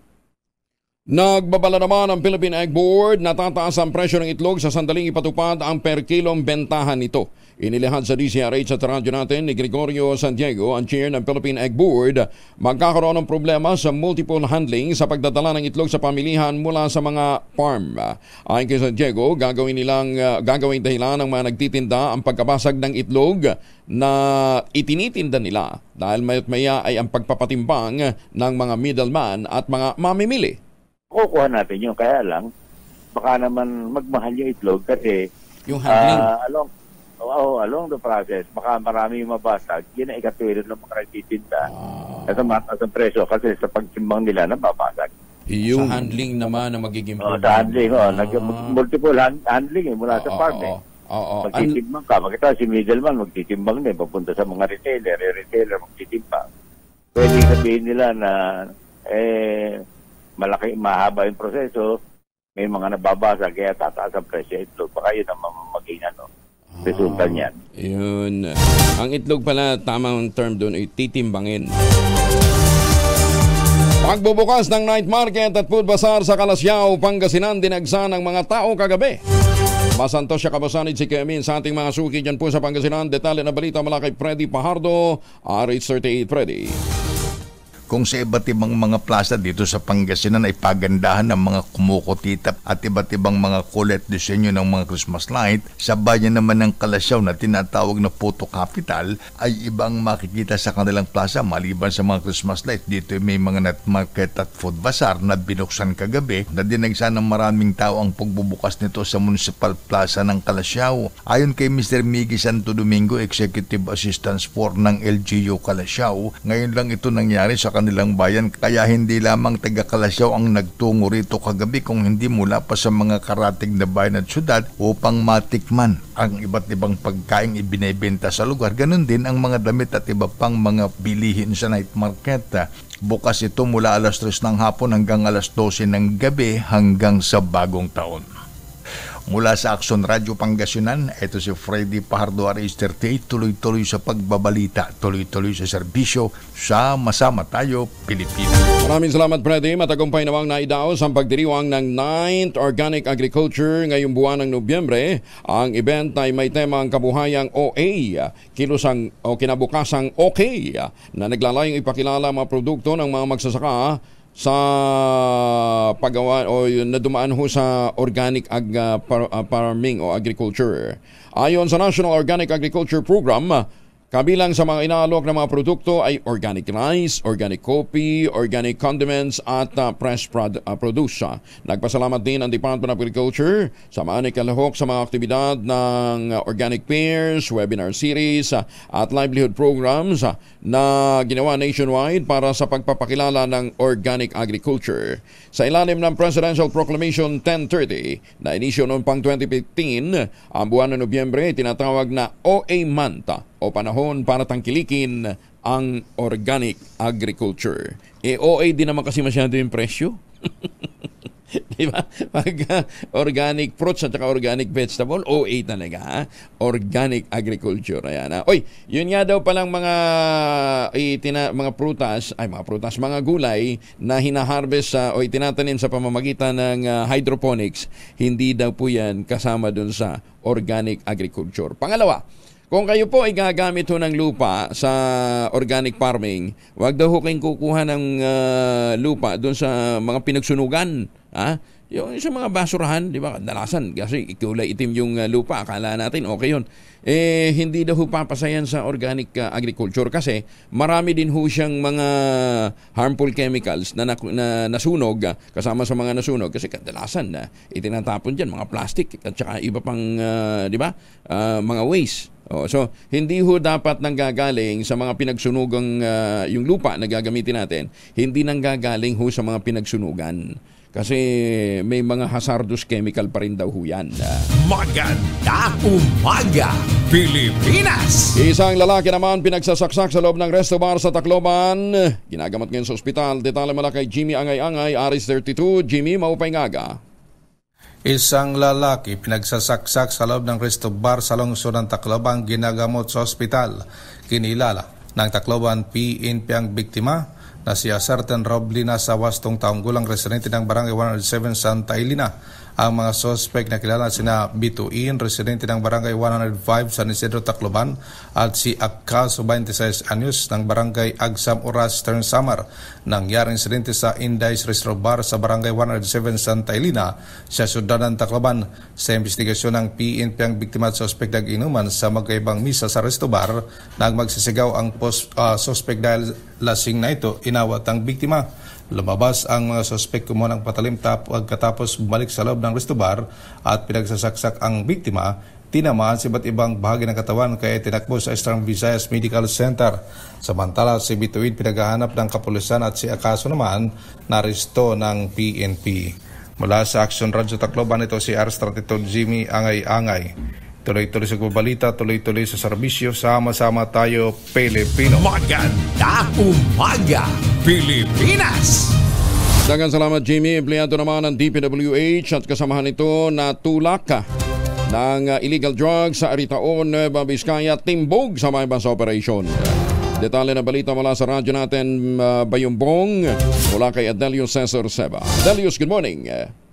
nagbabala naman ang Philippine Egg Board na tataas ang presyo ng itlog sa sandaling ipatupad ang per kilong bentahan nito. Inilihad sa D Z R H at radyo natin ni Gregorio Santiago, ang chair ng Philippine Egg Board, magkakaroon ng problema sa multiple handling sa pagdadala ng itlog sa pamilihan mula sa mga farm. Ayon kay Santiago, gagawin nilang uh, gagawin dahilan ng mga nagtitinda ang pagkabasag ng itlog na itinitinda nila dahil mayat maya ay ang pagpapatimbang ng mga middleman at mga mamimili. Kukuha natin yun. Kaya lang, baka naman magmahal yung itlog kasi yung handling. Uh, along, oh, along the process, baka marami yung mabasag. Yun ang ikatwilid ng mga nagtitinda. Ah. At ang mataas ang presyo kasi sa pagtimbang nila na mabasag. Yung sa handling naman na magiging problem. Oh, sa handling. Oh, ah. Multiple hand, handling eh, mula oh, sa farm oh, eh. Oh, oh. Magtitimbang ka. Makita si middleman, magtitimbang din. Papunta sa mga retailer. Eh, retailer magtitimbang. Pwede sabihin nila na eh, malaki, mahaba yung proseso, may mga nababasa, kaya tataas ang presyo itlog. Baka yun ang magiging ano, resulta ah, niyan. Yun. Ang itlog pala, tamang term doon ay titimbangin. Pagbubukas ng night market at food bazaar sa Calasiao, Pangasinan, dinagsa ng mga tao kagabi. Masantos siya kabasanid si Kemin sa ating mga suki dyan po sa Pangasinan. Detalye na balita mula kay Freddy Pajardo, R H thirty-eight Freddy. kung sa iba't ibang mga plaza dito sa Pangasinan ay pagandahan ng mga kumukutitap at iba't ibang mga kulit disenyo ng mga Christmas light, sa bayan naman ng Kalasyaw na tinatawag na Photo Capital ay ibang makikita sa kanilang plaza maliban sa mga Christmas light. Dito may mga night market at food bazaar na binuksan kagabi na dinagsa ng maraming tao ang pagbubukas nito sa Municipal Plaza ng Kalasyaw. Ayon kay Mister Miggy Santo Domingo, Executive Assistant for ng L G U Kalasyaw, ngayon lang ito nangyari sa kanilang bayan, kaya hindi lamang taga Kalasyaw ang nagtungo rito kagabi kung hindi mula pa sa mga karating na bayan at syudad upang matikman ang iba't ibang pagkain ibinebenta sa lugar. Ganon din ang mga damit at iba pang mga bilihin sa night market. Bukas ito mula alas tres ng hapon hanggang alas dose ng gabi hanggang sa bagong taon. Mula sa Action Radio Pangasinan, ito si Freddy Pajardo, R H thirty-eight, tuloy-tuloy sa pagbabalita, tuloy-tuloy sa serbisyo, sama-sama tayo, Pilipinas. Maraming salamat, Freddy. Matagumpay namang naidaos ang pagdiriwang ng ninth Organic Agriculture ngayong buwan ng Nobyembre. Ang event ay may temang kabuhayang O A, kilusang o kinabukasang okay, na naglalayong ipakilala mga produkto ng mga magsasaka sa paggawa o nadumaan ho sa organic ag, uh, par, uh, farming o agriculture. Ayon sa National Organic Agriculture Program, kabilang sa mga inaalok na mga produkto ay organic rice, organic coffee, organic condiments at uh, fresh prod, uh, produce. Nagpasalamat din ang Department of Agriculture sa mga kalahok sa mga aktibidad ng uh, organic fairs, webinar series uh, at livelihood programs uh, na ginawa nationwide para sa pagpapakilala ng organic agriculture. Sa ilalim ng Presidential Proclamation ten thirty na inisyo noong pang twenty fifteen, ang buwan ng Nobyembre tinatawag na O A Month o panahon para tangkilikin ang organic agriculture. E O A din naman kasi masyado yung presyo. Diba? Pag uh, organic fruits at saka organic vegetable, O A talaga. Ha? Organic agriculture. Ayan, ha? Oy, yun nga daw palang mga itina, mga prutas, ay mga prutas, mga gulay na hinaharvest uh, o itinatanim sa pamamagitan ng uh, hydroponics, hindi daw po yan kasama dun sa organic agriculture. Pangalawa, kung kayo po ay gagamit ho ng lupa sa organic farming, wag daw ho kayong kukuha ng uh, lupa doon sa mga pinagsunugan. Ha? Yung sa mga basurahan, di ba? Dalasan, kasi kulay itim yung uh, lupa, akala natin okay yun. Eh, hindi daw ho papasayan sa organic uh, agriculture kasi marami din ho siyang mga harmful chemicals na, na, na nasunog, uh, kasama sa mga nasunog kasi kadalasan na uh, itinatapon dyan, mga plastic at saka iba pang, uh, di ba? Uh, mga waste. Oh, so, hindi ho dapat nanggagaling sa mga pinagsunugang uh, yung lupa na gagamitin natin, hindi nanggagaling ho sa mga pinagsunugan. Kasi may mga hazardous chemical pa rin daw ho yan. Maganda umaga, Pilipinas! Isang lalaki naman pinagsasaksak sa loob ng resto bar sa Tacloban. Ginagamot ngayon sa ospital. Detalye mula kay Jimmy Angay-Angay, R S thirty-two. Jimmy, maupay ngaga. Isang lalaki pinagsasaksak sa loob ng resto bar sa lungsod ng Tacloban, ginagamot sa ospital. Kinilala ng Tacloban P N P ang biktima na si Acerten Roblina sa wastong taong gulang, residente ng Barangay one oh seven Santa Elena. Ang mga suspect na kilala sina Bituin, residente ng Barangay one oh five San Isidro, Tacloban, at si Acaso, twenty-six anyos, ng Barangay Agsam Oras, Stern Samar. Nangyaring insidente sa Indies Restro Bar sa Barangay one oh seven Santa Elena sa syudad ng Tacloban. Sa investigasyon ng P N P ang biktima at suspect nag-inuman sa magkaibang misa sa resto bar. Nang magsisigaw ang post, uh, suspect dahil lasing na ito, inawat ang biktima. Lumabas ang mga suspect, kumuha ng patalim pagkatapos bumalik sa loob ng resto bar at pinagsasaksak ang biktima. Tinamaan sa iba't ibang bahagi ng katawan kaya tinakbo sa Eastern Visayas Medical Center. Samantala, si Bituin pinaghahanap ng kapulisan at si Acaso naman naresto ng P N P. Mula sa Action Radio Tacloban, ito si R S thirty-two Jimmy Angay-Angay. Tuloy-tuloy sa balita, tuloy-tuloy sa serbisyo, sama-sama tayo, Pilipino. Maganda umaga, Pilipinas! Daghang salamat, Jimmy. Empleyado naman ng D P W H at kasamahan nito na tulak ng illegal drugs sa Aritaon, Nueva Vizcaya, timbog sa may bus operation. Detalye na balita mula sa radyo natin, uh, Bayumbong, mula kay Adelio Cesar Seba. Adelio, good morning.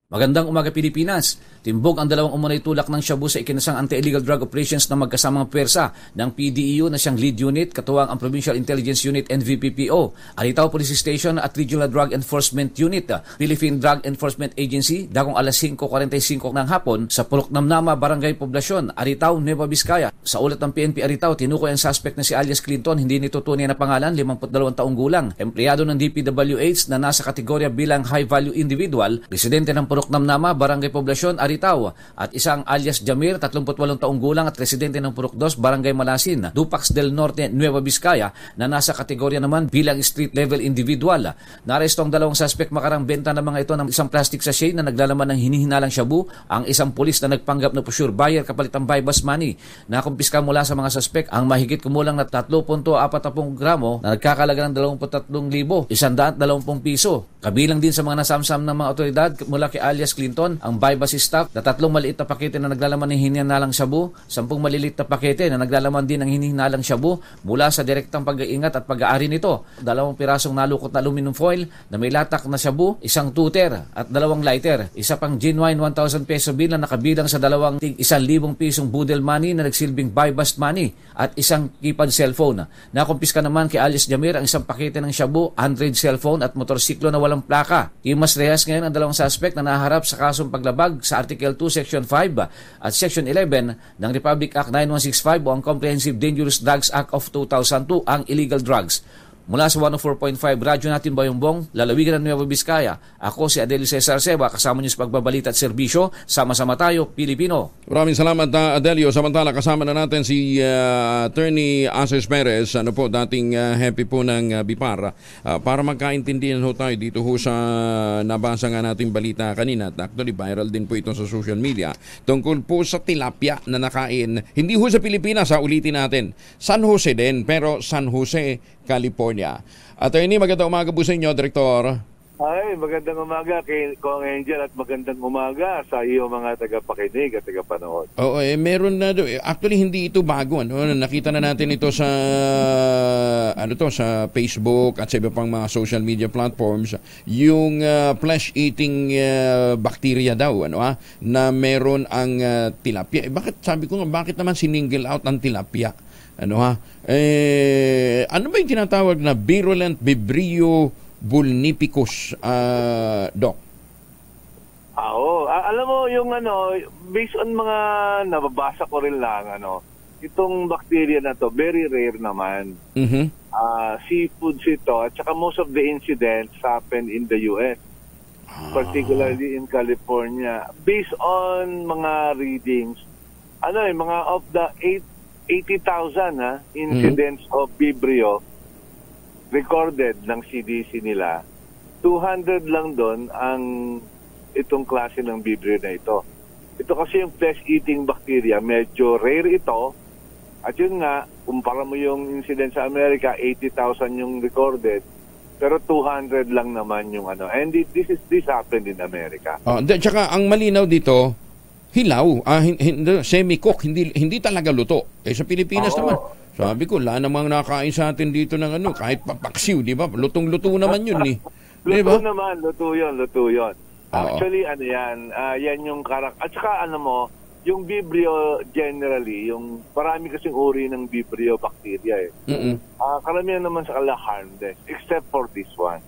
Magandang umaga Pilipinas. Timbog ang dalawang umunay tulak ng shabu sa ikinasang anti-illegal drug operations ng magkasamang pwersa ng P D E U na siyang lead unit, katuwang ang Provincial Intelligence Unit N V P P O, Aritaw Police Station at Regional Drug Enforcement Unit, Philippine Drug Enforcement Agency, dakong alas singko forty-five ng hapon sa Pulok Namnama, Barangay Poblasyon, Aritaw, Nueva Vizcaya. Sa ulat ng P N P Aritaw, tinukoy ang suspect na si alias Clinton, hindi nito tunay na pangalan, limampu't dalawang taong gulang, empleyado ng D P W H na nasa kategorya bilang high-value individual, residente ng Pulok Namnama, Barangay Poblasyon, Aritaw, at isang alias Jamir, tatlumput walong taong gulang at residente ng Purok dos, Barangay Malasin, Dupax del Norte, Nueva Vizcaya, na nasa kategorya naman bilang street level individual. Naresto ang dalawang suspect makarang benta ng mga ito ng isang plastic sachet na naglalaman ng hinihinalang shabu, ang isang pulis na nagpanggap na pusure buyer kapalit ang buy-bust money. Nakumpiska mula sa mga suspect ang mahigit kumulang na tatlo punto apat gramo na nagkakalaga ng dalawampu't tatlong libo, isandaan at dalawampung piso. Kabilang din sa mga nasamsam ng mga otoridad mula kay alias Clinton, ang buy-bust staff na tatlong maliit na pakete na naglalaman ng hinihinalang shabu, sampung maliliit na pakete na naglalaman din ng hinihinalang shabu mula sa direktang pag-iingat at pag-aari nito, dalawang pirasong nalukot na aluminum foil na may latak na shabu, isang tuter at dalawang lighter, isa pang genuine one thousand peso bill na nakabilang sa dalawang tig isang libong pisong budel money na nagsilbing buy-bust money at isang keypad cellphone. Nakumpiska naman kay alias Jamir ang isang pakete ng shabu, Android cellphone at motorsiklo na walang plaka. Imas rehas ngayon ang dalawang suspect na naharap sa kasong paglabag sa Article two, Section five at Section eleven ng Republic Act nine one six five o ang Comprehensive Dangerous Drugs Act of two thousand two, ang illegal drugs. Mula sa one oh four point five Radyo natin Bayongbong, lalawigan ng Nueva Vizcaya, ako si Adelio Cesar Seba, kasama niyo sa pagbabalita at serbisyo. Sama-sama tayo, Pilipino. Maraming salamat, uh, Adelio. Samantala, kasama na natin si uh, Attorney Aces Perez, ano po, dating uh, happy po ng uh, Bipar. Uh, para magkaintindihan ho tayo dito ho sa nabasa nga nating balita kanina, at actually viral din po ito sa social media, tungkol po sa tilapia na nakain. Hindi ho sa Pilipinas, ha, ulitin natin. San Jose din, pero San Jose, California. Attorney, magandang umaga po sa inyo, Direktor. Ay, magandang umaga kay Kong Angel at magandang umaga sa iyo mga tagapakinig at tagapanood. Oo, eh, meron na do. Actually, hindi ito bago. Ano? Nakita na natin ito sa ano to sa Facebook at sa iba pang mga social media platforms. Yung uh, flesh-eating uh, bacteria daw, ano ha, na meron ang uh, tilapia. Eh, bakit sabi ko nga, bakit naman sininggle out ang tilapia? Ano ha? Eh, ano ba yung tinatawag na virulent Vibrio vulnipicus, uh, Doc? Ah, oo. Ah, alam mo, yung ano, based on mga nababasa ko rin lang, ano, itong bacteria na to, very rare naman. Mm-hmm. Uh, seafoods ito, at saka most of the incidents happen in the U S, ah. particularly in California. Based on mga readings, ano eh, mga of the eighty thousand ha, incidents mm-hmm. of Vibrio recorded ng C D C nila, two hundred lang doon ang itong klase ng Vibrio na ito. Ito kasi yung flesh-eating bacteria, medyo rare ito. At yun nga, kumpara mo yung incident sa Amerika, eighty thousand yung recorded, pero two hundred lang naman yung ano. And this is this happened in America. Oh, de, tsaka ang malinaw dito, hilaw, ah, hindi, semi-cook, hindi, hindi talaga luto. Eh sa Pilipinas oh. naman, sabi ko, wala namang nakain sa atin dito ng ano, kahit papaksiw, di ba? Lutong-luto naman yun eh. Luto naman, luto yun, luto yun. Actually, ano yan, uh, yan yung karak... At saka ano mo, yung Vibrio generally, yung marami kasing uri ng Vibrio bacteria eh. Mm-mm. Uh, karamihan naman sa kala harmless, except for this one.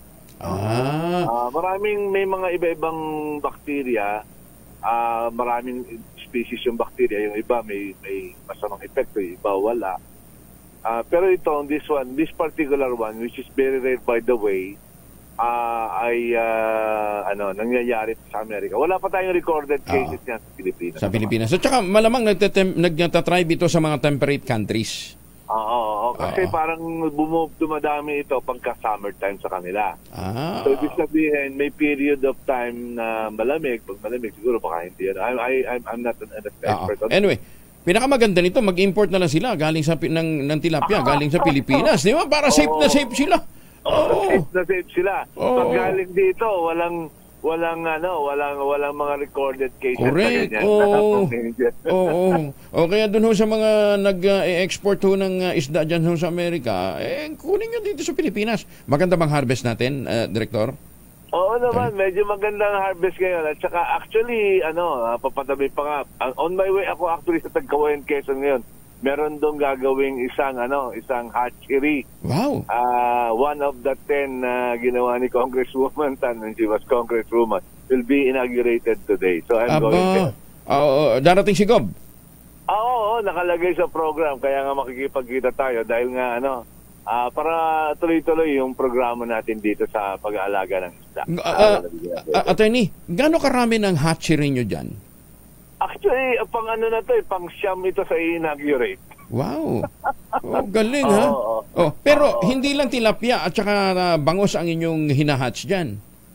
Ah. Uh, maraming, may mga iba-ibang bacteria, uh, maraming species yung bacteria, yung iba may, may masamang epekto, yung iba wala. Uh, pero ito, this one, this particular one, which is very rare by the way, uh, ay uh, ano, nangyayari sa Amerika. Wala pa tayong recorded cases uh, yan sa Pilipinas. Sa Pilipinas. So, tsaka malamang nagtatribe ito sa mga temperate countries. Oo, oo, oo. Kasi uh, parang bumub, dumadami ito pagka summertime sa kanila. Ah, so, ibig sabihin, may period of time na malamig. Pag malamig, siguro baka hindi yan. I, I, I'm, I'm not an expert. Uh, anyway, pinakamaganda nito, mag-import na lang sila galing sa ng, ng tilapia, galing sa Pilipinas, di ba? Para safe na safe sila. Oh, safe na safe sila. Oh. Pag galing dito, walang walang ano, walang walang mga recorded cases. Correct. Oo. Oo. O kaya doon ho sa mga nag-export ho ng uh, isda dyan ho sa Amerika, eh kunin nyo dito sa Pilipinas. Maganda bang harvest natin, uh, Direktor? Oo naman, medyo magandang harvest ngayon. At saka actually, ano, uh, papatabi pa nga. On my way ako actually sa Tagkawayan, Quezon ngayon. Meron doon gagawing isang, ano, isang hatchery. Wow! Uh, one of the ten na uh, ginawa ni Congresswoman Tan, when she was Congresswoman, will be inaugurated today. So I'm Aba. going there. Uh, darating si Gob? Oo, oo, nakalagay sa program. Kaya nga makikipagkita tayo dahil nga, ano, Uh, para tuloy-tuloy yung programa natin dito sa pag-aalaga ng isda. Uh, uh, uh, attorney, gaano karami ng hatchery nyo dyan? Actually, pang ano na to eh, pang siyam ito sa inaugurate. Wow. Oh, galing ha? Oh, oh, pero oh, hindi lang tilapia at saka uh, bangos ang inyong hinahatch dyan.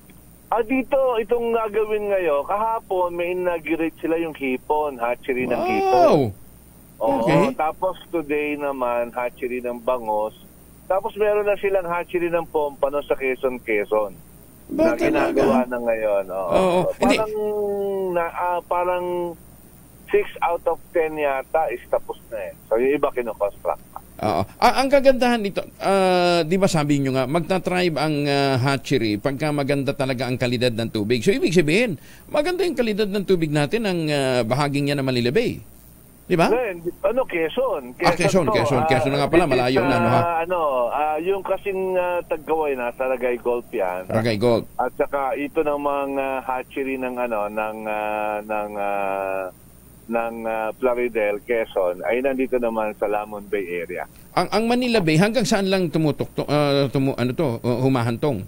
Ah, dito, itong gagawin ngayon, kahapon may inaugurate sila yung hipon, hatchery ng wow. hipon. Oo, okay. Tapos today naman, hatchery ng bangos. Tapos meron na silang hatchery ng pompano sa Quezon, Quezon. Ba, na ginagawa na ngayon. Oo. Oo. Parang, na, uh, parang six out of ten yata is tapos na eh. So yung iba kinoconstruct. Oo. Ah, ang kagandahan nito, uh, di ba sabi nyo nga, magta-tribe ang uh, hatchery pagka maganda talaga ang kalidad ng tubig. So ibig sabihin, maganda yung kalidad ng tubig natin ang uh, bahaging niya na Manila Bay. Di ba? Ano, Quezon. Quezon, ah, Quezon, Quezon. Uh, Quezon na nga pala, malayo na, no, ha? Ano, uh, yung kasing uh, Tagkaway na, sa Ragay Gold yan. Ragay Gold. At saka ito namang uh, hatchery ng, ano, ng, uh, ng, uh, ng uh, Plaridel, Quezon, ay nandito naman sa Lamon Bay area. Ang, ang Manila Bay, hanggang saan lang tumutok, uh, tumu, ano to, uh, humahantong?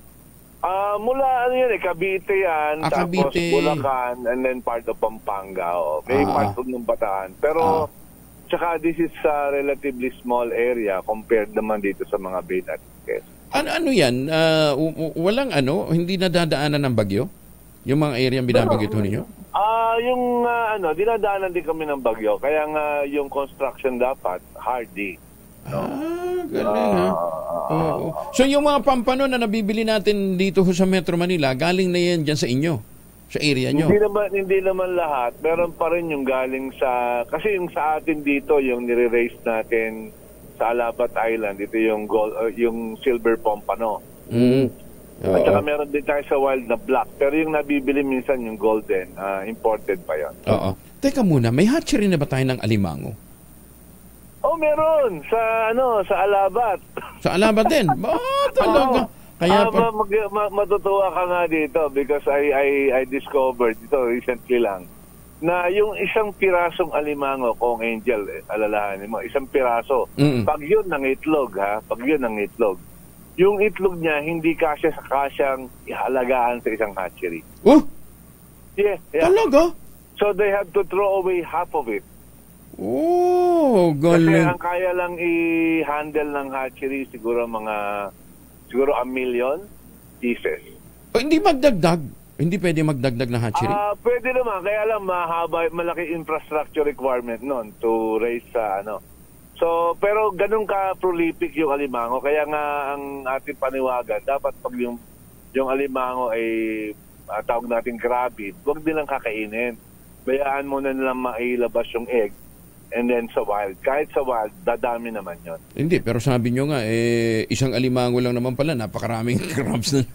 Uh, mula ano yan eh, Cavite yan, ah, tapos Cavite. Bulacan, and then part of Pampanga. Oh. May ah, part of ng Bataan. Pero, ah. tsaka this is a relatively small area compared naman dito sa mga Bay natin. Yes. Ano, ano yan? Uh, walang ano, hindi nadadaanan ng bagyo? Yung mga area binabanggit ho ninyo? Ah, uh, yung uh, ano, dinadaanan din kami ng bagyo. Kaya nga yung construction dapat hardy. No? Ah, galing ha. Oo. So yung mga pampano na nabibili natin dito sa Metro Manila, galing na yan dyan sa inyo, sa area nyo? Hindi naman, hindi naman lahat. Meron pa rin yung galing sa, kasi yung sa atin dito, yung nire-raise natin sa Alabat Island, ito yung gold, uh, yung silver pompano. Mm. At saka meron din tayo sa wild na black. Pero yung nabibili minsan yung golden, uh, imported pa yon. Oo. Teka muna, may hatchery na ba tayo ng alimango? Oh, meron sa ano, sa Alabat. Sa Alabat din. Ba, talaga. Oh, kaya uh, pa mag, ma, matutuwa ka nga dito because I I I discovered ito recently lang na yung isang pirasong alimango, kung Angel, eh, alalahanin mo, isang piraso. Mm-mm. Pag yun ng itlog, ha, pag yun ng itlog, yung itlog niya hindi kasya sa kasyang ihalagaan sa isang hatchery. Oh? Yeah, yeah. Talaga? So they have to throw away half of it. Oh, galing. Kasi ang kaya lang i-handle ng hatchery siguro mga siguro a million pieces. O, hindi magdagdag? Hindi pwede magdagdag ng hatchery? Ah, uh, pwede naman. Kaya lang mahaba, malaki infrastructure requirement noon to raise sa uh, ano. So, pero ganun ka prolific yung alimango. Kaya nga ang ating paniwagan, dapat pag yung, yung alimango ay uh, tawag natin gravid, huwag nilang kakainin. Bayaan mo na nilang mailabas yung egg. And then sa wild. Kahit sa wild, dadami naman yon. Hindi, pero sabi nyo nga, eh, isang alimango lang naman pala, napakaraming crabs na.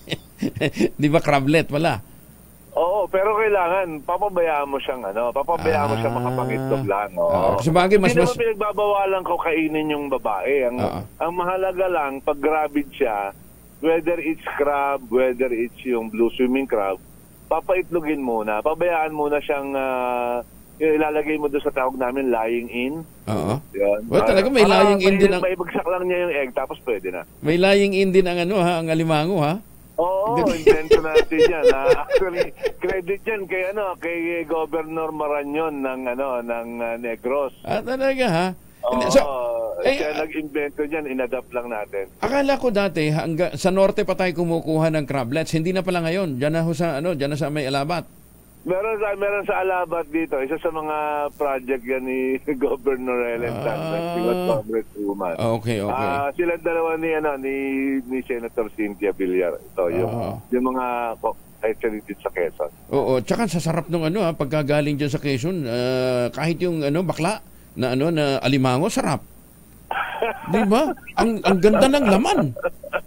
Di ba crablet pala? Oo, pero kailangan, papabayaan mo siyang, ano, papabayaan ah, mo siyang makapangitlog lang. Oo. Uh, sabagay, mas, Hindi mas... naman pinagbabawalan ko kainin yung babae. Ang, uh, ang mahalaga lang, pag gravid siya, whether it's crab, whether it's yung blue swimming crab, papaitlogin muna. Pabayaan muna siyang... Uh, ilalagay mo doon sa tawag namin lying in. Oo. Yun. Well, talaga may uh, lying in din ang... May bagsak lang niya yung egg, tapos pwede na. May lying in din ang ano ha, ang alimango ha? Oo, invento natin yan. Ha? Actually, credit yan kay, ano, kay Governor Maranyon ng, ano, ng uh, Negros. Ah, talaga ha? Oo, so, eh, siya nag-invento yan, inadapt lang natin. Akala ko dati, hangga, sa norte pa tayo kumukuha ng crablets. Hindi na pala ngayon. Diyan na ho sa, ano, diyan na sa may Alabat. Meron sa meron sa Alabat dito, isa sa mga project yan ni Governor Ellen Tan, ah, Congresswoman. Okay, okay. Ah, uh, sila dalawa ni ano ni ni Senator Cynthia Villar. Ito yung ah. yung mga hatchery sa Quezon. Oo, tsaka sa sarap ng ano ha, pagkagaling diyan sa Quezon, uh, kahit yung ano bakla na ano na alimango sarap. Di ba? Ang ang ganda ng laman.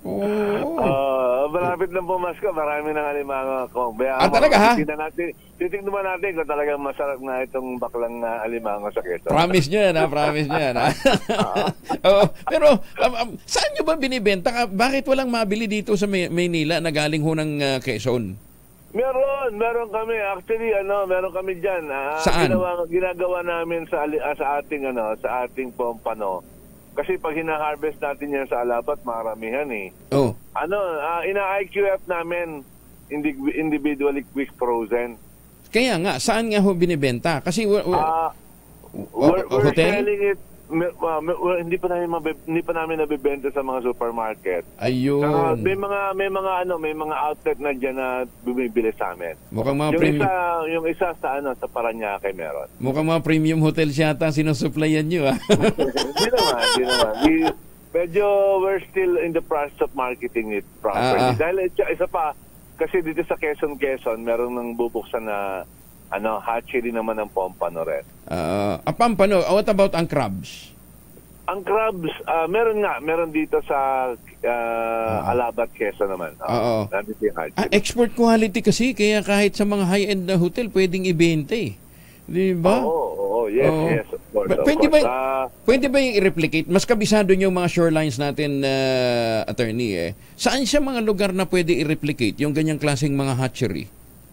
Oh. Uh, malapit lang pumasko, marami ng alimango ako. Ah, talaga ha? Titignan natin, titignan natin kung talagang masarap na itong baklang na alimango sa Quezon. Promise nyo yan ha, promise nyo yan ha. oh, pero um, um, saan nyo ba binibenta? Bakit walang mabili dito sa May- Maynila na galing ho ng uh, Quezon? Meron, meron kami. Actually, ano, meron kami diyan. Ah, Saan? Ginawa, ginagawa namin sa ah, sa ating ano, sa ating pompano. Kasi pag hina-harvest natin yan sa Alabat, maramihan eh. Oh. Ano, uh, ina-I Q F namin indi- individually quick frozen. Kaya nga, saan nga ho binibenta? Kasi uh, uh, we're, we're hotel? selling it uh, hindi pa namin mabe- hindi pa namin nabebenta sa mga supermarket. Ayun. Uh, may mga may mga ano, may mga outlet na diyan na bumibili sa amin. Mukhang mga yung premium. isa, yung isa sa ano, sa Parañaque meron. Mukhang mga premium hotel yata sinusuplayan niyo ah. Hindi naman, hindi naman. We, medyo we're still in the process of marketing it properly. Ah, ah. Dahil isa pa, kasi dito sa Quezon, Quezon, meron nang bubuksan na ano, hatchery naman ng pompano rin. Uh, ang pampano, what about ang crabs? Ang crabs, uh, meron nga, meron dito sa uh, Alabat, Quezon naman. Oo. Uh, nandito yung hatchery. Ah, export quality kasi, kaya kahit sa mga high-end na hotel, pwedeng ibenta eh. Di ba? Oo, oo, oo. Yes, Oo. yes, of course. Ba- Of pwede, ba, course. Uh, pwede ba yung i-replicate? Mas kabisado nyo yung mga shorelines natin, uh, attorney eh. Saan siya mga lugar na pwede i-replicate yung ganyang klaseng mga hatchery?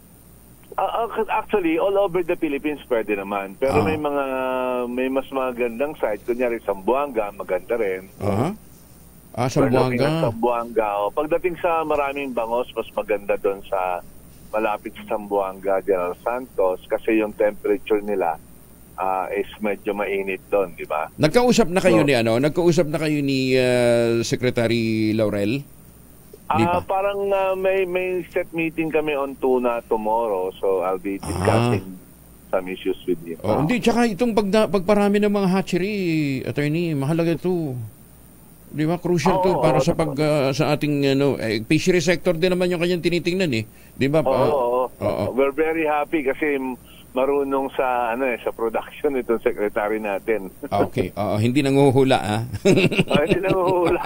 Uh, actually, all over the Philippines pwede naman. Pero Ah. may mga, may mas magandang site. Kunyari, Zamboanga, maganda rin. Uh-huh. Ah, Pagdating Zamboanga. ng Zamboanga. O, pagdating sa maraming bangos, mas maganda doon sa malapit sa Zamboanga, General Santos. Kasi yung temperature nila uh, is medyo mainit doon, di ba? Nagkausap na kayo So, ni ano? Nagkausap na kayo ni uh, Secretary Laurel? Di Ah, ba? parang uh, may may set meeting kami on tuna tomorrow, so I'll be discussing some issues with him. Oh, hindi, tsaka itong pagda, pagparami ng mga hatchery, attorney, mahalaga ito. Di ba? Crucial to Oo, para oo, sa pag uh, sa ating ano, eh, fishery sector din naman yung kanyang tinitingnan eh. Di ba? Oo, Ah, oo. oo. We're very happy kasi marunong sa ano eh sa production itong secretary natin. Ah, okay. Oo, hindi nanguhula ah. Oh, hindi na mahula.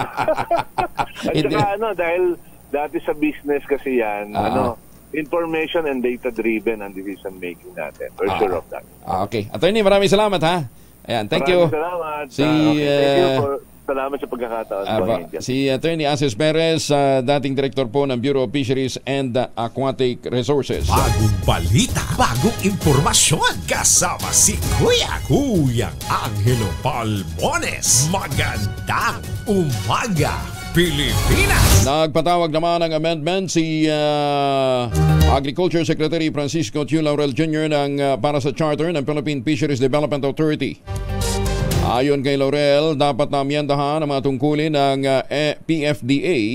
At Hindi. saka ano, dahil dati sa business kasi yan, Ah. ano, information and data-driven ang decision making natin. We're Ah. sure of that. Ah, okay. Attorney, maraming salamat ha. Ayan, thank you. Maraming salamat. Si, Ah, okay, thank you uh, for, salamat sa pagkakataon. Ah, Bang ba- Angel. si Attorney Asis Perez, uh, dating director po ng Bureau of Fisheries and uh, Aquatic Resources. Bagong balita, bagong impormasyon. Kasama si Kuya, Kuyang Angelo Palmones. Magandang umaga, Pilipinas! Nagpatawag naman ng amendment si uh, Agriculture Secretary Francisco Tiu Laurel Junior ng, uh, para sa charter ng Philippine Fisheries Development Authority. Ayon kay Laurel, dapat na amyendahan ang mga tungkulin ng uh, P F D A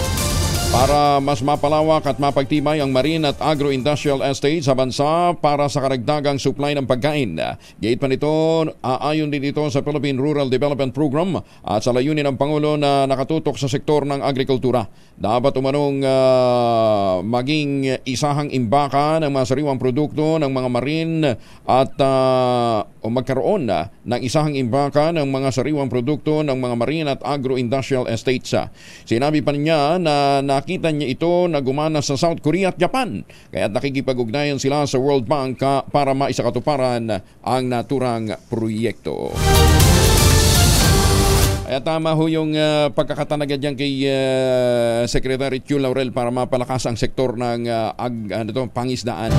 para mas mapalawak at mapagtibay ang marine at agro-industrial estate sa bansa para sa karagdagang supply ng pagkain. Gayit pa nito, aayon din ito sa Philippine Rural Development Program at sa layunin ng Pangulo na nakatutok sa sektor ng agrikultura. Dapat umanong uh, maging isahang imbaka ng mga sariwang produkto ng mga marine at uh, o magkaroon na ng isahang imbaka ng mga sariwang produkto ng mga marine at agro-industrial estates. Sinabi pa niya na nakita niya ito na gumana sa South Korea at Japan, kaya nakikipag-ugnayan sila sa World Bank para maisakatuparan ang naturang proyekto. Kaya tama ho yung uh, pagkakatanaga dyan kay uh, Secretary Tiu Laurel para mapalakas ang sektor ng uh, ag, ano to, pangisdaan.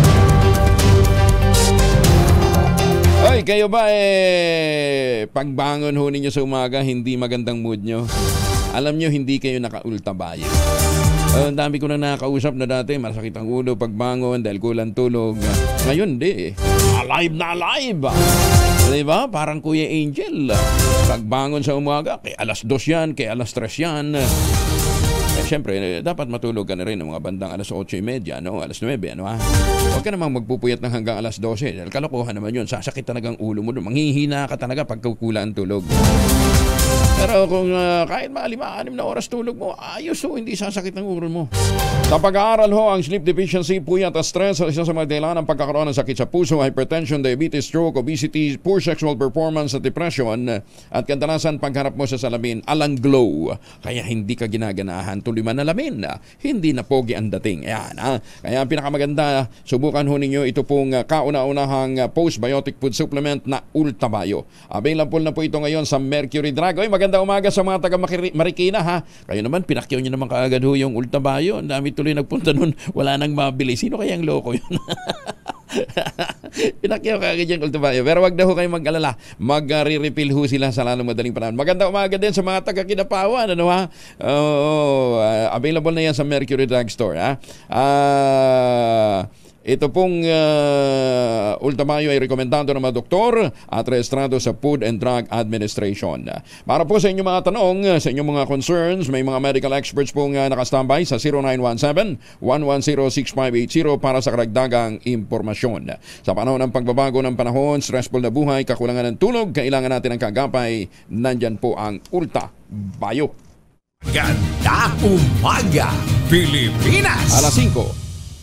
Ay, kayo ba eh, pagbangon ho ninyo sa umaga, hindi magandang mood nyo? Alam nyo, hindi kayo naka-ultabayo. Uh, ang dami ko na nakakausap na dati, masakit ang ulo pagbangon dahil kulang tulog. Ngayon, di. Alive na alive! Diba? Parang Kuya Angel. Pagbangon sa umaga, kay alas dos yan, kay alas tres yan. Eh, siyempre, dapat matulog ka na rin ng mga bandang alas otso y media, no? Alas nuwebe, ano ha? Huwag ka namang magpupuyat ng hanggang alas dose. Dahil kalokohan naman yun. Sasakit talagang ulo mo doon. Manghihina ka talaga pag kukula ang tulog. Pero kung uh, kahit mga lima-anim na oras tulog mo, ayos ho, hindi sasakit ang ulo mo. Sa pag-aaral ho, ang sleep deficiency, puyat at stress sa isa sa mga dahilan ng pagkakaroon ng sakit sa puso, hypertension, diabetes, stroke, obesity, poor sexual performance at depression, at kadalasan pagharap mo sa salamin, alang glow. Kaya hindi ka ginaganahan, tuloy man alamin. Hindi na pogi ang dating. Ayan, ha? Kaya ang pinakamaganda, subukan ho ninyo ito pong kauna-unahang postbiotic food supplement na Ultabio. Available na po ito ngayon sa Mercury Drug. Oy, magandang umaga sa mga taga Marikina, ha? Kayo naman, pinakyaw nyo naman kaagad ho yung Ultabio. Ang dami tuloy nagpunta nun, wala nang mabili. Sino kayang loko yun? Pinakyaw kaagad yung Ultabio. Pero wag na ho kayong mag-alala. Mag-re-refill ho sila sa lalong madaling panahon. Magandang umaga din sa mga taga Kinapawan, ano ha? Oh, uh, available na yan sa Mercury Drug Store, ha? Ah... Uh, Ito pong uh, Ultabio ay rekomendado ng mga doktor at rehistrado sa Food and Drug Administration. Para po sa inyong mga tanong, sa inyong mga concerns, may mga medical experts pong uh, nakastambay sa zero nine one seven, one one zero, six five eight zero para sa karagdagang impormasyon. Sa panahon ng pagbabago ng panahon, stressful na buhay, kakulangan ng tulog, kailangan natin ng kagapay, nandyan po ang Ultabio. Ganda Umaga Pilipinas. Alas singko.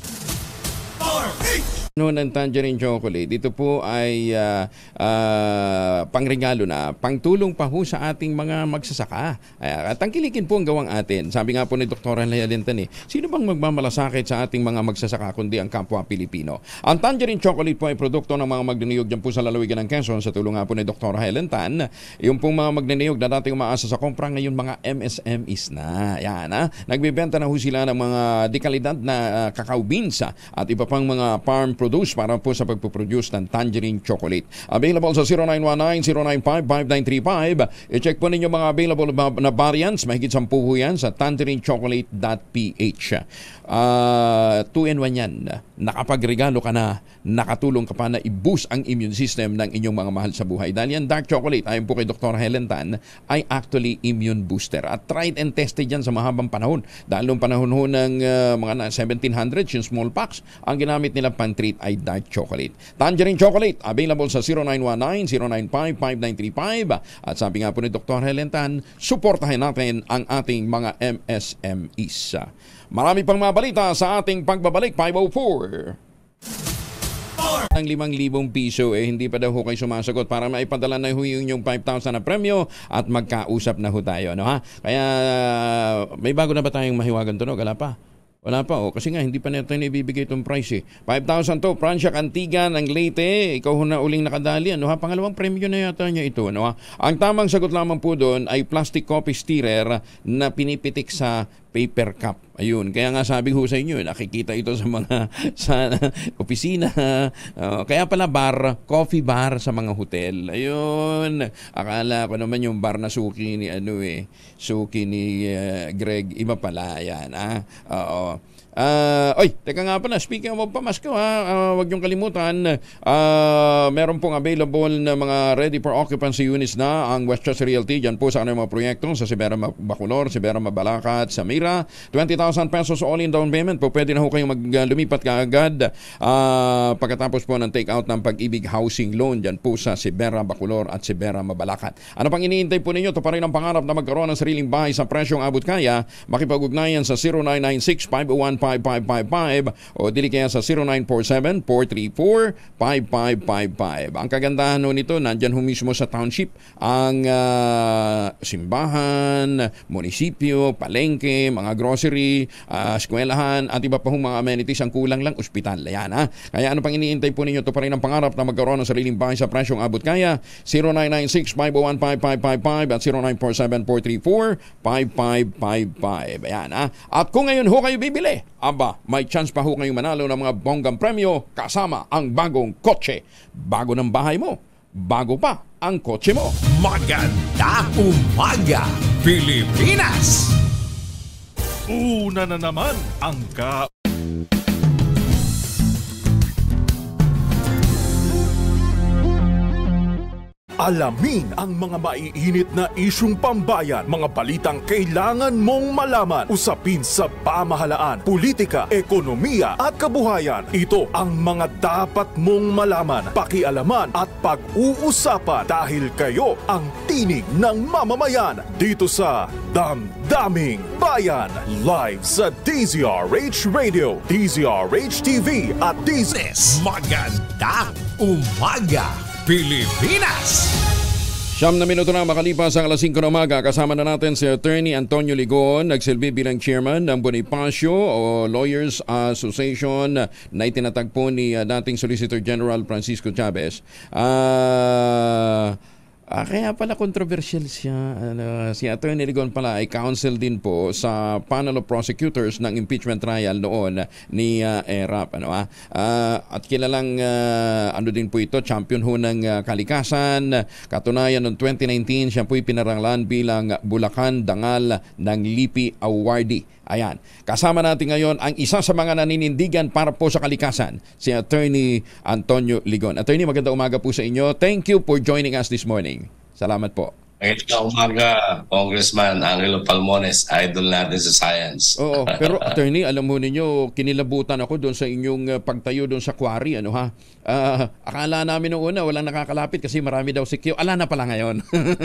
Noon ng tangerine chocolate, dito po ay uh, uh, pangregalo na, pangtulong pa ho sa ating mga magsasaka. Uh, tangkilikin po ang gawang atin. Sabi nga po ni Doktor Lealintan, eh, sino bang magmamalasakit sa ating mga magsasaka kundi ang kapwa Pilipino? Ang tangerine chocolate po ay produkto ng mga magniniyog dyan po sa lalawigan ng Quezon sa tulong nga po ni Doktor Lealintan. Yung pong mga magniniyog na dating umaasa sa kompra, ngayon mga M S M Es na. Yan, ha? Nagbibenta na ho sila ng mga dekalidad na uh, cacao beans uh, at iba pang mga farm produce para po sa pagpuproduce ng tangerine chocolate. Available sa zero nine one nine, zero nine five, five nine three five. I-check po ninyo mga available na variants. Mahigit sampu po yan sa tangerine chocolate dot p h. Uh, two in one yan. Nakapagregalo ka na, nakatulong ka pa na i-boost ang immune system ng inyong mga mahal sa buhay. Dahil yan dark chocolate, ayon po kay Doktor Lealintan, ay actually immune booster. At tried and tested yan sa mahabang panahon. Dahil nung panahon ho ng uh, mga seventeen hundreds, yung smallpox, ang ginamit nila pang-treat ay dark chocolate. Tangerine chocolate, available sa zero nine one nine, zero nine five, five nine three five. At sabi nga po ni Doktor Lealintan, suportahin natin ang ating mga M S M Es. Marami pang mga balita sa ating pagbabalik. Five oh four. Ang limang libong piso, eh hindi pa daw ho kayo sumasagot para maipadala na ho yung five thousand na premyo at magkausap na ho tayo, no, ha? Kaya may bago na ba tayong mahiwagan tunog? Wala pa? Wala pa, oh. Kasi nga, hindi pa natin ibibigay itong price, eh. five thousand to, Francia Cantiga ng Leyte. Ikaw ho na uling nakadali, ano ha? Pangalawang premyo na yata niya ito, ano ha? Ang tamang sagot lamang po doon ay plastic coffee stirrer na pinipitik sa paper cup. Ayun, kaya nga sabi ko sa inyo, nakikita ito sa mga sa opisina. Uh, kaya pala bar, coffee bar sa mga hotel. Ayun, akala ko naman yung bar na suki ni ano eh, suki ni uh, Greg, iba pala yan, ah. Oo. Uh, oy, teka nga pala, speaking of pamasko, ha, uh, wag niyong kalimutan, uh, meron pong available na mga ready for occupancy units na ang Westchester Realty, dyan po sa kanilang mga proyekto sa Sibera Bacolor, Sibera Mabalacat, Samira. twenty thousand pesos all-in down payment po, pwede na ho kayong maglumipat kaagad uh, pagkatapos po ng take-out ng Pag-ibig Housing Loan dyan po sa Sibera Bacolor at Sibera Mabalacat. Ano pang iniintay po ninyo? Ito pa rin ang pangarap na magkaroon ng sariling bahay sa presyong abot kaya. Makipag-ugnayan sa zero nine nine six, five oh one, five five five five o dili kaya sa zero nine four seven, four three four, five five five five. Ang kagandahan no nito, nandyan ho mismo sa township ang uh, simbahan, munisipyo, palengke, mga grocery, uh, eskwelahan at iba pa hong mga amenities. Ang kulang lang, ospital. Ayan, ha? Kaya ano pang iniintay po ninyo? Ito pa rin ang pangarap na magkaroon ng sariling bahay sa presyong abot kaya. zero nine nine six, five oh one, five five five five at zero nine four seven, four three four, five five five five. Ayan, ha? At kung ngayon ho kayo bibili, aba, may chance pa ho kayong manalo ng mga bonggang premyo kasama ang bagong kotse. Bago ng bahay mo, bago pa ang kotse mo. Maganda Umaga Pilipinas! Una na naman ang ka... Alamin ang mga maiinit na isyung pambayan, mga balitang kailangan mong malaman, usapin sa pamahalaan, politika, ekonomiya at kabuhayan. Ito ang mga dapat mong malaman, pakialaman at pag-uusapan dahil kayo ang tinig ng mamamayan dito sa Damdaming Bayan. Live sa D Z R H Radio, D Z R H T V at D Z R H. Magandang umaga, Pilipinas! Siyam na minuto na makalipas ang alas singko na umaga. Kasama na natin si Attorney Antonio Ligon, nagsilbi bilang chairman ng Bonifacio o Lawyers Association na itinatagpo ni uh, dating Solicitor General Francisco Chavez. Ah... Uh, Ah, kaya pala controversial siya. Ano, si Attorney Ligon pala ay counsel din po sa panel of prosecutors ng impeachment trial noon ni uh, E R A P. Ano, ah? Uh, at kilalang uh, ano din po ito, champion ho ng uh, kalikasan. Katunayan noong twenty nineteen, siya po'y pinaranglan bilang Bulacan Dangal ng Lipi Awardee. Ayan. Kasama natin ngayon ang isa sa mga naninindigan para po sa kalikasan, si Attorney Antonio Ligon. Attorney, magandang umaga po sa inyo. Thank you for joining us this morning. Salamat po. Magandang umaga, Congressman Angelo Palmones, idol natin sa science. Oo, pero Attorney, alam mo ninyo, kinilabutan ako doon sa inyong uh, pagtayo doon sa quarry. Ano ha? Uh, akala namin noong una, walang nakakalapit kasi marami daw sikyo. Ala na pala ngayon.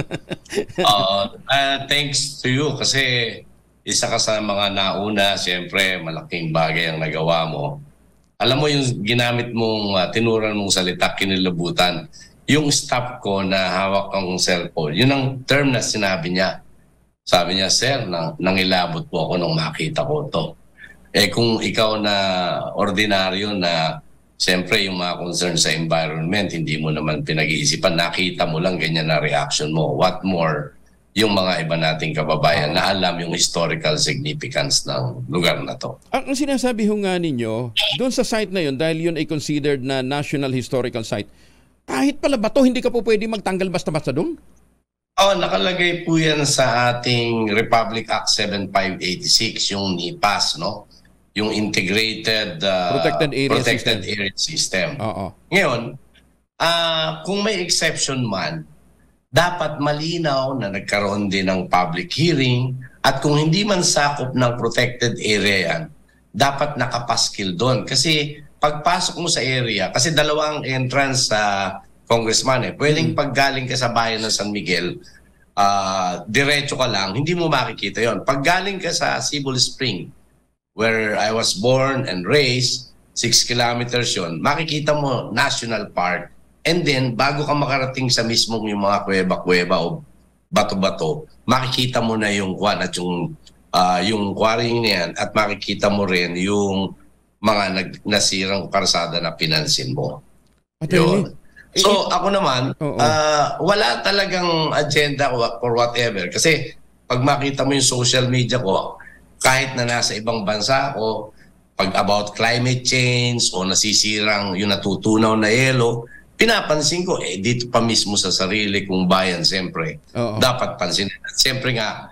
uh, uh, thanks to you kasi isa ka sa mga nauna, siyempre malaking bagay ang nagawa mo. Alam mo yung ginamit mong, uh, tinuran mong salita, kinilabutan. Yung staff ko na hawak ang cellphone, yun ang term na sinabi niya. Sabi niya, sir, nang, nangilabot po ako nung makita ko to. Eh kung ikaw na ordinaryo na, siyempre yung mga concern sa environment, hindi mo naman pinag-iisipan, nakita mo lang ganyan na reaction mo. What more yung mga iba nating kababayan na alam yung historical significance ng lugar na to. Ang sinasabi ho nga ninyo, doon sa site na yun, dahil yun ay considered na National Historical Site, kahit pala ba to, hindi ka po pwede magtanggal basta-basta doon? Oh, nakalagay po yan sa ating Republic Act seventy-five eighty-six, yung N I P A S, no? Yung Integrated uh, Protected Area Protected System. Area System. Oo. Ngayon, uh, kung may exception man, dapat malinaw na nagkaroon din ng public hearing at kung hindi man sakop ng protected area yan, dapat nakapaskil doon. Kasi pagpasok mo sa area, kasi dalawang entrance sa uh, Congressman eh, pwedeng mm-hmm. paggaling ka sa bayan ng San Miguel, uh, diretso ka lang, hindi mo makikita yon. Paggaling ka sa Cebu Spring, where I was born and raised, six kilometers yon, makikita mo National Park. And then, bago ka makarating sa mismong yung mga kuweba-kuweba o bato-bato, makikita mo na yung kwan at yung, uh, yung quarrying niyan at makikita mo rin yung mga nag nasirang karsada na pinansin mo. Yun. So, ako naman, uh, wala talagang agenda or whatever. Kasi, pag makita mo yung social media ko, kahit na nasa ibang bansa ako, pag about climate change o nasisirang yung natutunaw na yelo, pinapansin ko, eh, dito pa mismo sa sarili kong bayan, siyempre, oo, dapat pansin. At siyempre nga,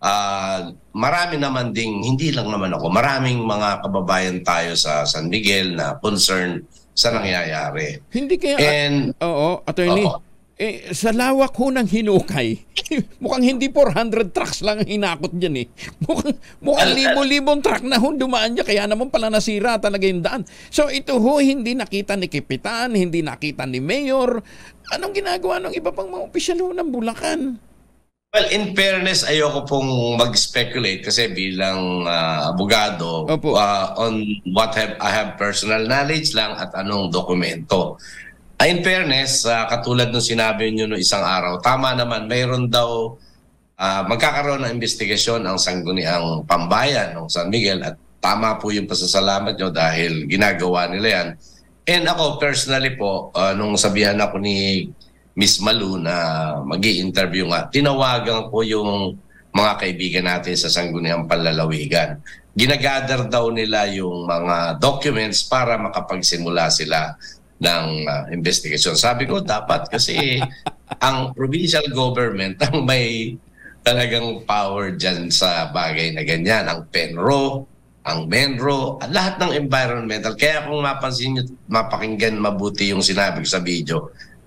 uh, marami naman ding, hindi lang naman ako, maraming mga kababayan tayo sa San Miguel na concerned sa nangyayari. Hindi kaya, And, uh, oo, Attorney, oo, eh, sa lawak ho ng hinukay, mukhang hindi four hundred trucks lang ang hinakot dyan eh. Mukhang, mukhang libo-libong truck na ho dumaan niya, kaya naman pala nasira talaga yung daan. So ito ho, hindi nakita ni Kapitan, hindi nakita ni Mayor. Anong ginagawa ng iba pang mga opisyal ho ng Bulacan? Well, in fairness, ayoko pong mag-speculate kasi bilang uh, abogado uh, on what have, I have personal knowledge lang at anong dokumento. In fairness, uh, katulad nung sinabi nyo no isang araw, tama naman, mayroon daw uh, magkakaroon ng investigasyon ang sangguniang pambayan ng San Miguel at tama po yung pasasalamat nyo dahil ginagawa nila yan. And ako personally po, uh, nung sabihan ako ni Miss Malu na mag-i-interview nga, tinawagan ko yung mga kaibigan natin sa sangguniang panlalawigan. Ginagather daw nila yung mga documents para makapagsimula sila ng uh, investigation. Sabi ko, dapat kasi ang provincial government ang may talagang power dyan sa bagay na ganyan. Ang Penro, ang Menro, at lahat ng environmental. Kaya kung mapansin nyo, mapakinggan mabuti yung sinabi ko sa video,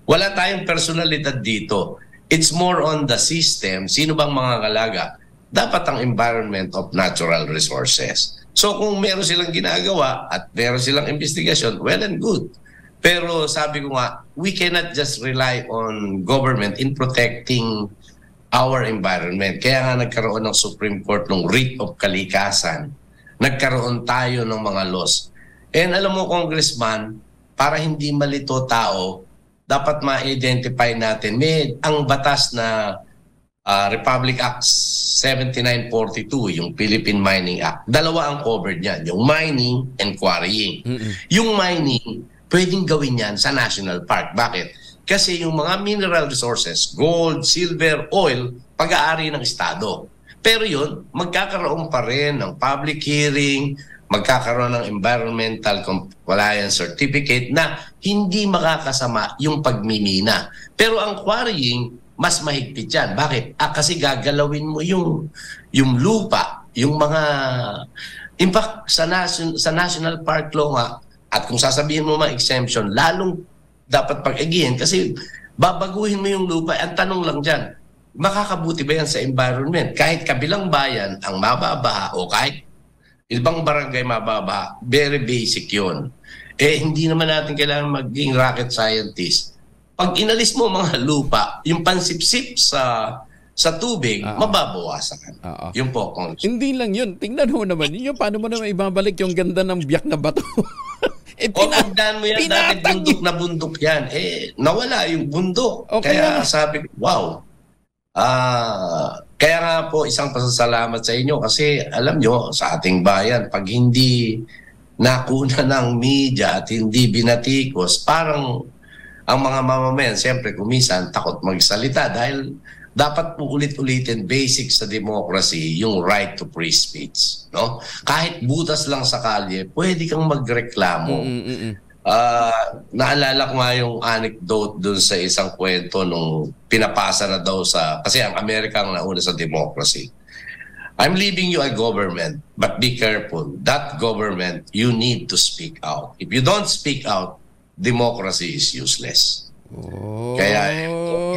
Wala tayong personalidad dito. It's more on the system. Sino bang mga kalaga? Dapat ang environment of natural resources. So kung meron silang ginagawa at meron silang investigasyon, well and good. Pero sabi ko nga, we cannot just rely on government in protecting our environment. Kaya nga nagkaroon ng Supreme Court ng writ of kalikasan. Nagkaroon tayo ng mga laws. And alam mo, Congressman, para hindi malito tao, dapat ma-identify natin. May ang batas na uh, Republic Act seventy-nine forty-two, yung Philippine Mining Act. Dalawa ang covered niyan, yung mining and quarrying. Mm-mm. Yung mining, pwedeng gawin yan sa National Park. Bakit? Kasi yung mga mineral resources, gold, silver, oil, pag-aari ng Estado. Pero yun, magkakaroon pa rin ng public hearing, magkakaroon ng environmental compliance certificate na hindi makakasama yung pagmimina. Pero ang quarrying, mas mahigpit yan. Bakit? Ah, kasi gagalawin mo yung, yung lupa, yung mga... In fact, sa, nation, sa National Park Law nga, at kung sasabihin mo mga exemption, lalong dapat pag-agihan kasi babaguhin mo yung lupa. Ang tanong lang dyan, makakabuti ba yan sa environment? Kahit kabilang bayan ang mababaha o kahit ibang barangay mababaha, very basic yun. Eh, hindi naman natin kailangan maging rocket scientist. Pag inalis mo mga lupa, yung pansipsip sa sa tubig, uh-oh, mababawasan. Uh-oh. Yung po, Congress. Hindi lang yun. Tingnan mo naman yun. Paano mo naman ibabalik yung ganda ng biyak na bato? Eh, o pagdaan mo yan, dati bundok na bundok yan. Eh, nawala yung bundok. Okay. Kaya sabi ko, wow. Ah, kaya nga po, isang pasasalamat sa inyo kasi alam nyo, sa ating bayan, pag hindi nakuna ng media at hindi binatikos, parang ang mga mamamayan, siyempre kumisan, takot magsalita dahil dapat po ulit-ulitin basic sa democracy yung right to free speech, no? Kahit butas lang sa kalye, pwede kang magreklamo. Mm-mm-mm. Uh, naalala ko nga yung anecdote dun sa isang kwento nung pinapasa na daw sa, kasi ang Amerika ang nauna sa democracy. I'm leaving you a government, but be careful. That government, you need to speak out. If you don't speak out, democracy is useless. Oh, kaya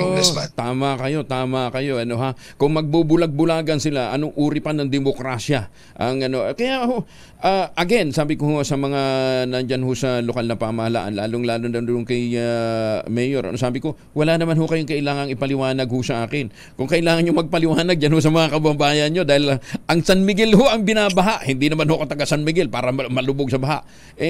tama kayo, tama kayo, ano ha? Kung magbubulag-bulagan sila, anong uri pa ng demokrasya ang ano? Kaya uh, again, sabi ko sa mga nandyan ho sa lokal na pamahalaan, lalong-lalo na doon kay uh, Mayor, ano sabi ko, wala naman ho kayong kailangang ipaliwanag ho sa akin. Kung kailangan nyo magpaliwanag dyan ho sa mga kababayan nyo, dahil uh, ang San Miguel ho ang binabaha, hindi naman ho ko taga San Miguel para malubog sa baha.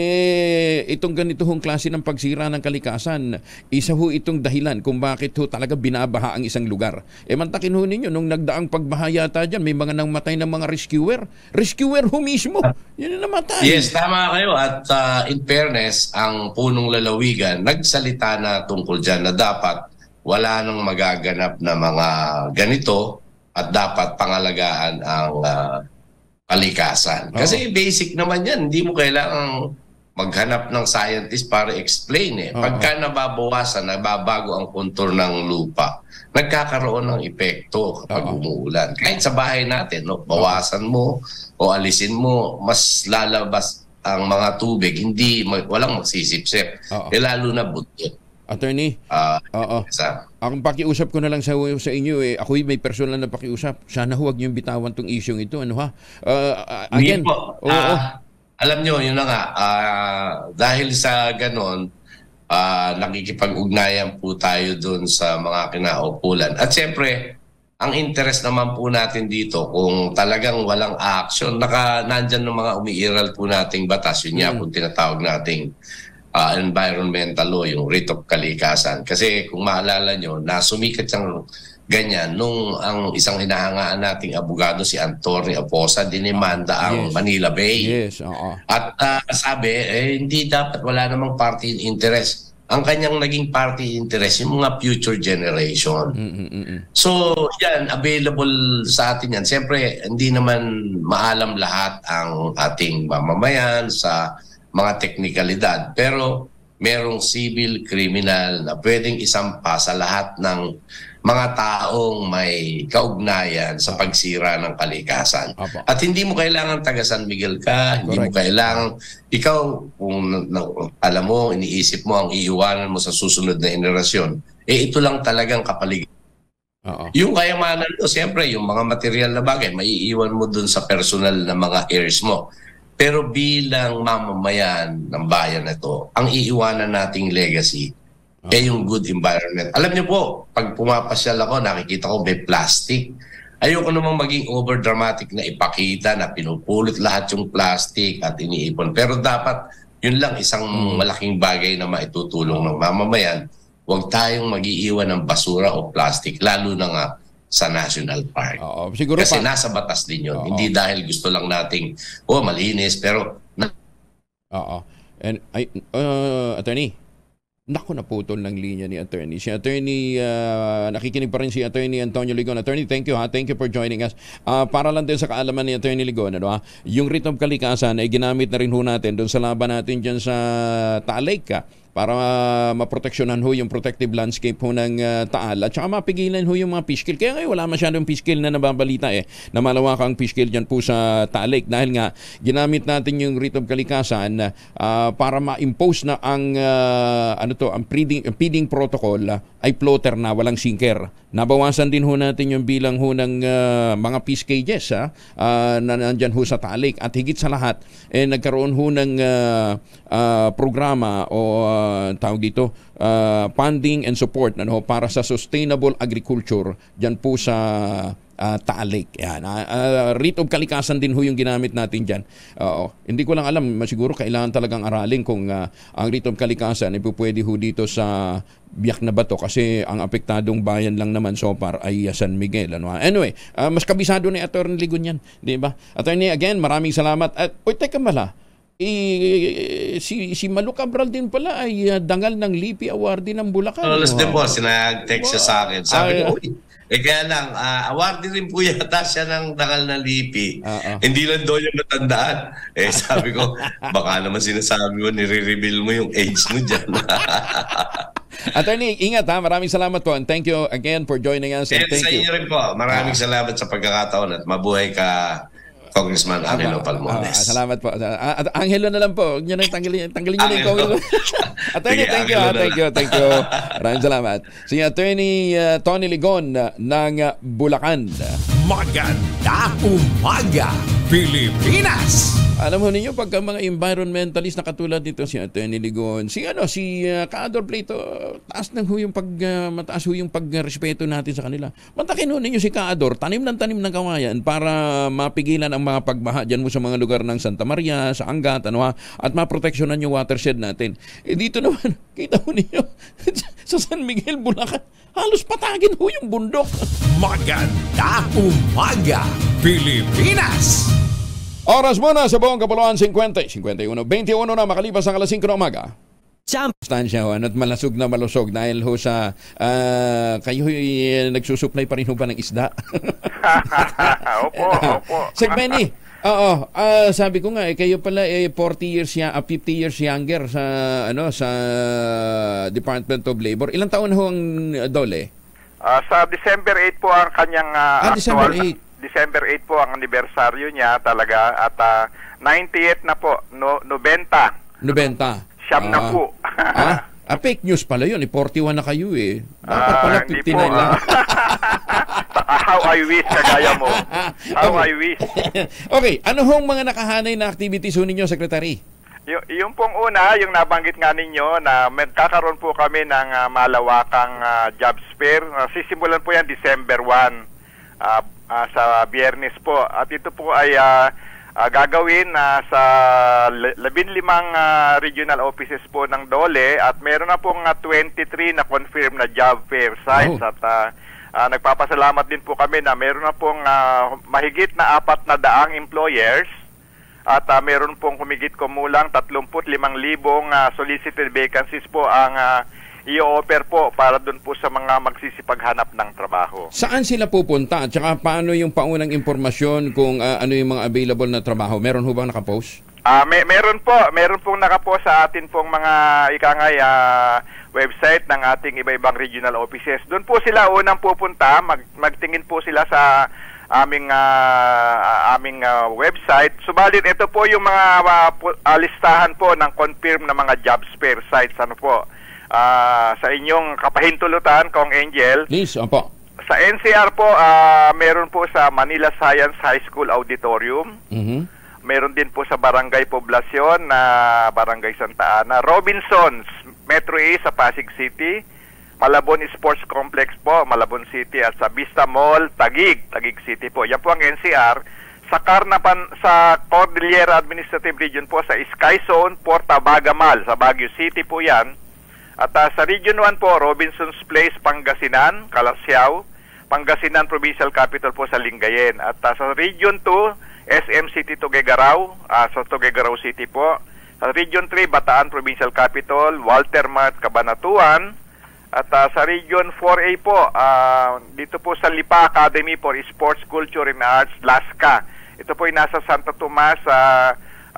Eh, itong ganito hong klase ng pagsira ng kalikasan, isa ho itong dahilan kung bakit ho talaga binabaha ang isang lugar. E mantakin ho ninyo, nung nagdaang pagbaha yata dyan, may mga nangmatay ng mga rescuer. Rescuer ho mismo. Yun na namatay. Yes, tama kayo. At uh, in fairness, ang punong lalawigan, nagsalita na tungkol dyan na dapat wala nang magaganap na mga ganito at dapat pangalagaan ang uh, kalikasan. Kasi oh, basic naman yan. Hindi mo kailangang maghanap ng scientist para explain eh. Pagka nababawasan, nababago ang kontur ng lupa, nagkakaroon ng epekto kapag umuulan. Kahit sa bahay natin, no, bawasan mo o alisin mo, mas lalabas ang mga tubig, hindi walang magsisipsip. Eh lalo na butot. Attorney, uh, oo. Ang pakiusap ko na lang sa, sa inyo, eh, ako'y may personal na pakiusap. Sana huwag niyong bitawan tong isyong ito. Ano ha? Uh, again, po, uh, oh, oh. Alam nyo, yun na nga, uh, dahil sa ganon, uh, nakikipag-ugnayan po tayo dun sa mga kinaukulan. At siyempre, ang interest naman po natin dito, kung talagang walang action, naka, nandyan ng mga umiiral po nating batas, yun nga mm. kung tinatawag nating uh, environmental law, yung writ of kalikasan. Kasi kung maalala nyo, nasumikat siyang ganyan nung ang isang hinahangaan nating abogado si Antonio Aposa dinimanda uh, ang yes. Manila Bay. Yes, uh-uh. At uh, sabi, eh, hindi dapat, wala namang party in interest. Ang kanyang naging party interest, yung mga future generation. Mm-mm-mm. So, yan, available sa atin yan. Siyempre, hindi naman maalam lahat ang ating mamamayan sa mga teknikalidad. Pero, merong civil, criminal na pwedeng isampa sa lahat ng mga taong may kaugnayan sa pagsira ng kalikasan. Apa. At hindi mo kailangan taga San Miguel ka, hindi mo kailangan, ikaw, kung na, alam mo, iniisip mo ang iiwanan mo sa susunod na henerasyon, eh ito lang talagang kapaligiran. Uh-oh. Yung kayamanan mo, siyempre, yung mga material na bagay, maiiwan mo dun sa personal na mga heirs mo. Pero bilang mamamayan ng bayan na ito, ang iiwanan nating legacy, eh yung good environment. Alam niyo po, pag pumapasyal ako, nakikita ko may plastic. Ayoko namang maging over-dramatic na ipakita na pinupulot lahat yung plastic at iniipon. Pero dapat, yun lang isang malaking bagay na maitutulong ng mamamayan. Huwag tayong mag-iiwan ng basura o plastic, lalo na nga sa National Park. Oo, siguro kasi pa, nasa batas din yun. Oo. Hindi dahil gusto lang nating, oh, malinis, pero... Na- Oo. And, I, uh, attorney, naku, naputol ng linya ni attorney. Si attorney, uh, nakikinig pa rin si attorney Antonio Ligon. Attorney, thank you ha. Thank you for joining us. Uh, para lang din sa kaalaman ni attorney Ligon, ano, ha? Yung writ of kalikasan ay ginamit na rin ho natin doon sa laban natin dyan sa Taal Lake, ka, para uh, maproteksyonan ho yung protective landscape ho ng uh, Taal at saka mapigilan ho yung mga fish kill. Kaya ngayon wala masyadong fish kill na nababalita eh, na malawakang fish kill dyan po sa Taal Lake dahil nga ginamit natin yung writ of kalikasan uh, para ma-impose na ang uh, ano to, ang feeding, feeding protocol uh, ay floater na, walang sinker. Nabawasan din ho natin yung bilang ho ng uh, mga fish cages ha, uh, na nandyan ho sa Taal Lake at higit sa lahat eh, nagkaroon ho ng uh, uh, programa o uh, tawag dito uh, funding and support ano, para sa sustainable agriculture dyan po sa uh, Taal Lake. Yan. Uh, uh, writ of kalikasan din ho yung ginamit natin dyan. Uh, hindi ko lang alam, siguro kailangan talagang aralin kung uh, ang writ of kalikasan ay pwede ho dito sa Biak na Bato kasi ang apektadong bayan lang naman so far ay uh, San Miguel. Ano. Anyway, uh, mas kabisado ni Attorney Ligon yan. Di ba? Attorney, again, maraming salamat. At, uy, teka mala, eh, si, si Malu Cabral din pala ay uh, dangal ng Lipi Awardee ng Bulacan. Alas no? din po, sinag-text siya sa akin. Sabi ko, uy, eh kaya lang, uh, awardee rin po yata siya ng dangal ng Lipi. Uh-uh. Hindi lang doon yung natandaan. Eh sabi ko, baka naman sinasabi mo, nire-reveal mo yung age mo dyan. Attorney, ingat ha. Maraming salamat po and thank you again for joining us. And, and thank sa you. inyo rin po. Maraming uh, salamat sa pagkakataon at mabuhay ka, Congressman Angelo Palmones. Uh, salamat po. Uh, Angelo na lang po. Huwag nyo na tanggalin, tanggalin nyo na yung Congressman. Attorney, thank you, ha, thank you, thank you. Maraming salamat. Si Attorney uh, Tony Ligon uh, ng uh, Bulacan. Maganda umaga, Pilipinas! Alam mo ninyo, pagka mga environmentalist na katulad nito, si Attorney Ligon, si ano, si uh, Kaador Plato, taas ng huyong pag, uh, mataas huyong pagrespeto natin sa kanila. Matakin ho ninyo si Kaador, tanim ng tanim ng kawayan para mapigilan ang mga pagbaha dyan mo sa mga lugar ng Santa Maria, sa Angat, ano ha, at maproteksyonan yung watershed natin. Eh dito naman, kita ho ninyo, sa San Miguel, Bulacan, halos patagin ho yung bundok. Maganda umaga, Pilipinas! Oras muna sa buong Kapuluan, fifty, fifty-one, twenty-one na makalipas ang alas singko ng umaga. Champ! Stansya ho, at malasog na malusog dahil ho sa uh, kayo uh, nagsusupply pa rin ho ba ng isda? Opo, opo. Segmeni, oo, uh, sabi ko nga, eh, kayo pala eh, forty years, ya, uh, fifty years younger sa ano sa Department of Labor. Ilang taon ho ang uh, Dole? Uh, sa December eight po ang kanyang uh, ah, December actual, eight. December eight po ang anibersaryo niya talaga at uh, ninetieth na po, no, ninety. ninety. Siyam uh, na po. ah, ah, fake news pala yun, eh, forty-one na kayo eh. Dapat pala uh, fifty-nine po, lang. Uh, how I wish, kagaya mo. How okay. I wish. Okay, ano hong mga nakahanay na activities ho ninyo, Secretary? Y- yung pong una, yung nabanggit nga ninyo na magkakaroon po kami ng uh, malawakang uh, jobs fair. Uh, sisimulan po yan December one. Uh, uh, sa Biyernes po. At ito po ay uh, uh, gagawin uh, sa labinlimang uh, regional offices po ng Dole at meron na pong uh, twenty-three na confirmed na job fair sites. Oh. At uh, uh, nagpapasalamat din po kami na meron na pong uh, mahigit na apat na daang employers at uh, meron pong humigit kumulang thirty-five thousand uh, solicited vacancies po ang uh, i-offer po para doon po sa mga magsisipaghanap ng trabaho. Saan sila pupunta? At saka paano yung paunang impormasyon kung uh, ano yung mga available na trabaho? Meron ho bang nakapost? Ah, uh, may meron po, meron pong nakapost sa atin pong mga ikangay uh, website ng ating iba-ibang regional offices. Doon po sila unang pupunta, mag, magtingin po sila sa aming uh, aming uh, website. Subalit ito po yung mga uh, listahan po ng confirm na mga job fair sites. Ano po? Uh, sa inyong kapahintulutan, Kong Angel. Please, opo. Sa N C R po, uh, meron po sa Manila Science High School Auditorium. Mm-hmm. Meron din po sa Barangay Poblacion na Barangay Santa Ana. Robinsons, Metro A sa Pasig City. Malabon Sports Complex po, Malabon City. At sa Vista Mall, Taguig, Taguig City po. Yan po ang N C R. Sa Carnapan, sa Cordillera Administrative Region po, sa Sky Zone, Porta Bagamal, sa Baguio City po yan. At uh, sa Region one po, Robinsons Place, Pangasinan, Calasiao. Pangasinan Provincial Capital po sa Lingayen. At uh, sa Region two, S M City Tuguegarao, uh, sa Tuguegarao City po. Sa Region three, Bataan Provincial Capital, Walter Mart, Cabanatuan. At uh, sa Region four A po, uh, dito po sa Lipa Academy for Sports, Culture and Arts, Lasca. Ito po ay nasa Santo Tomas, uh,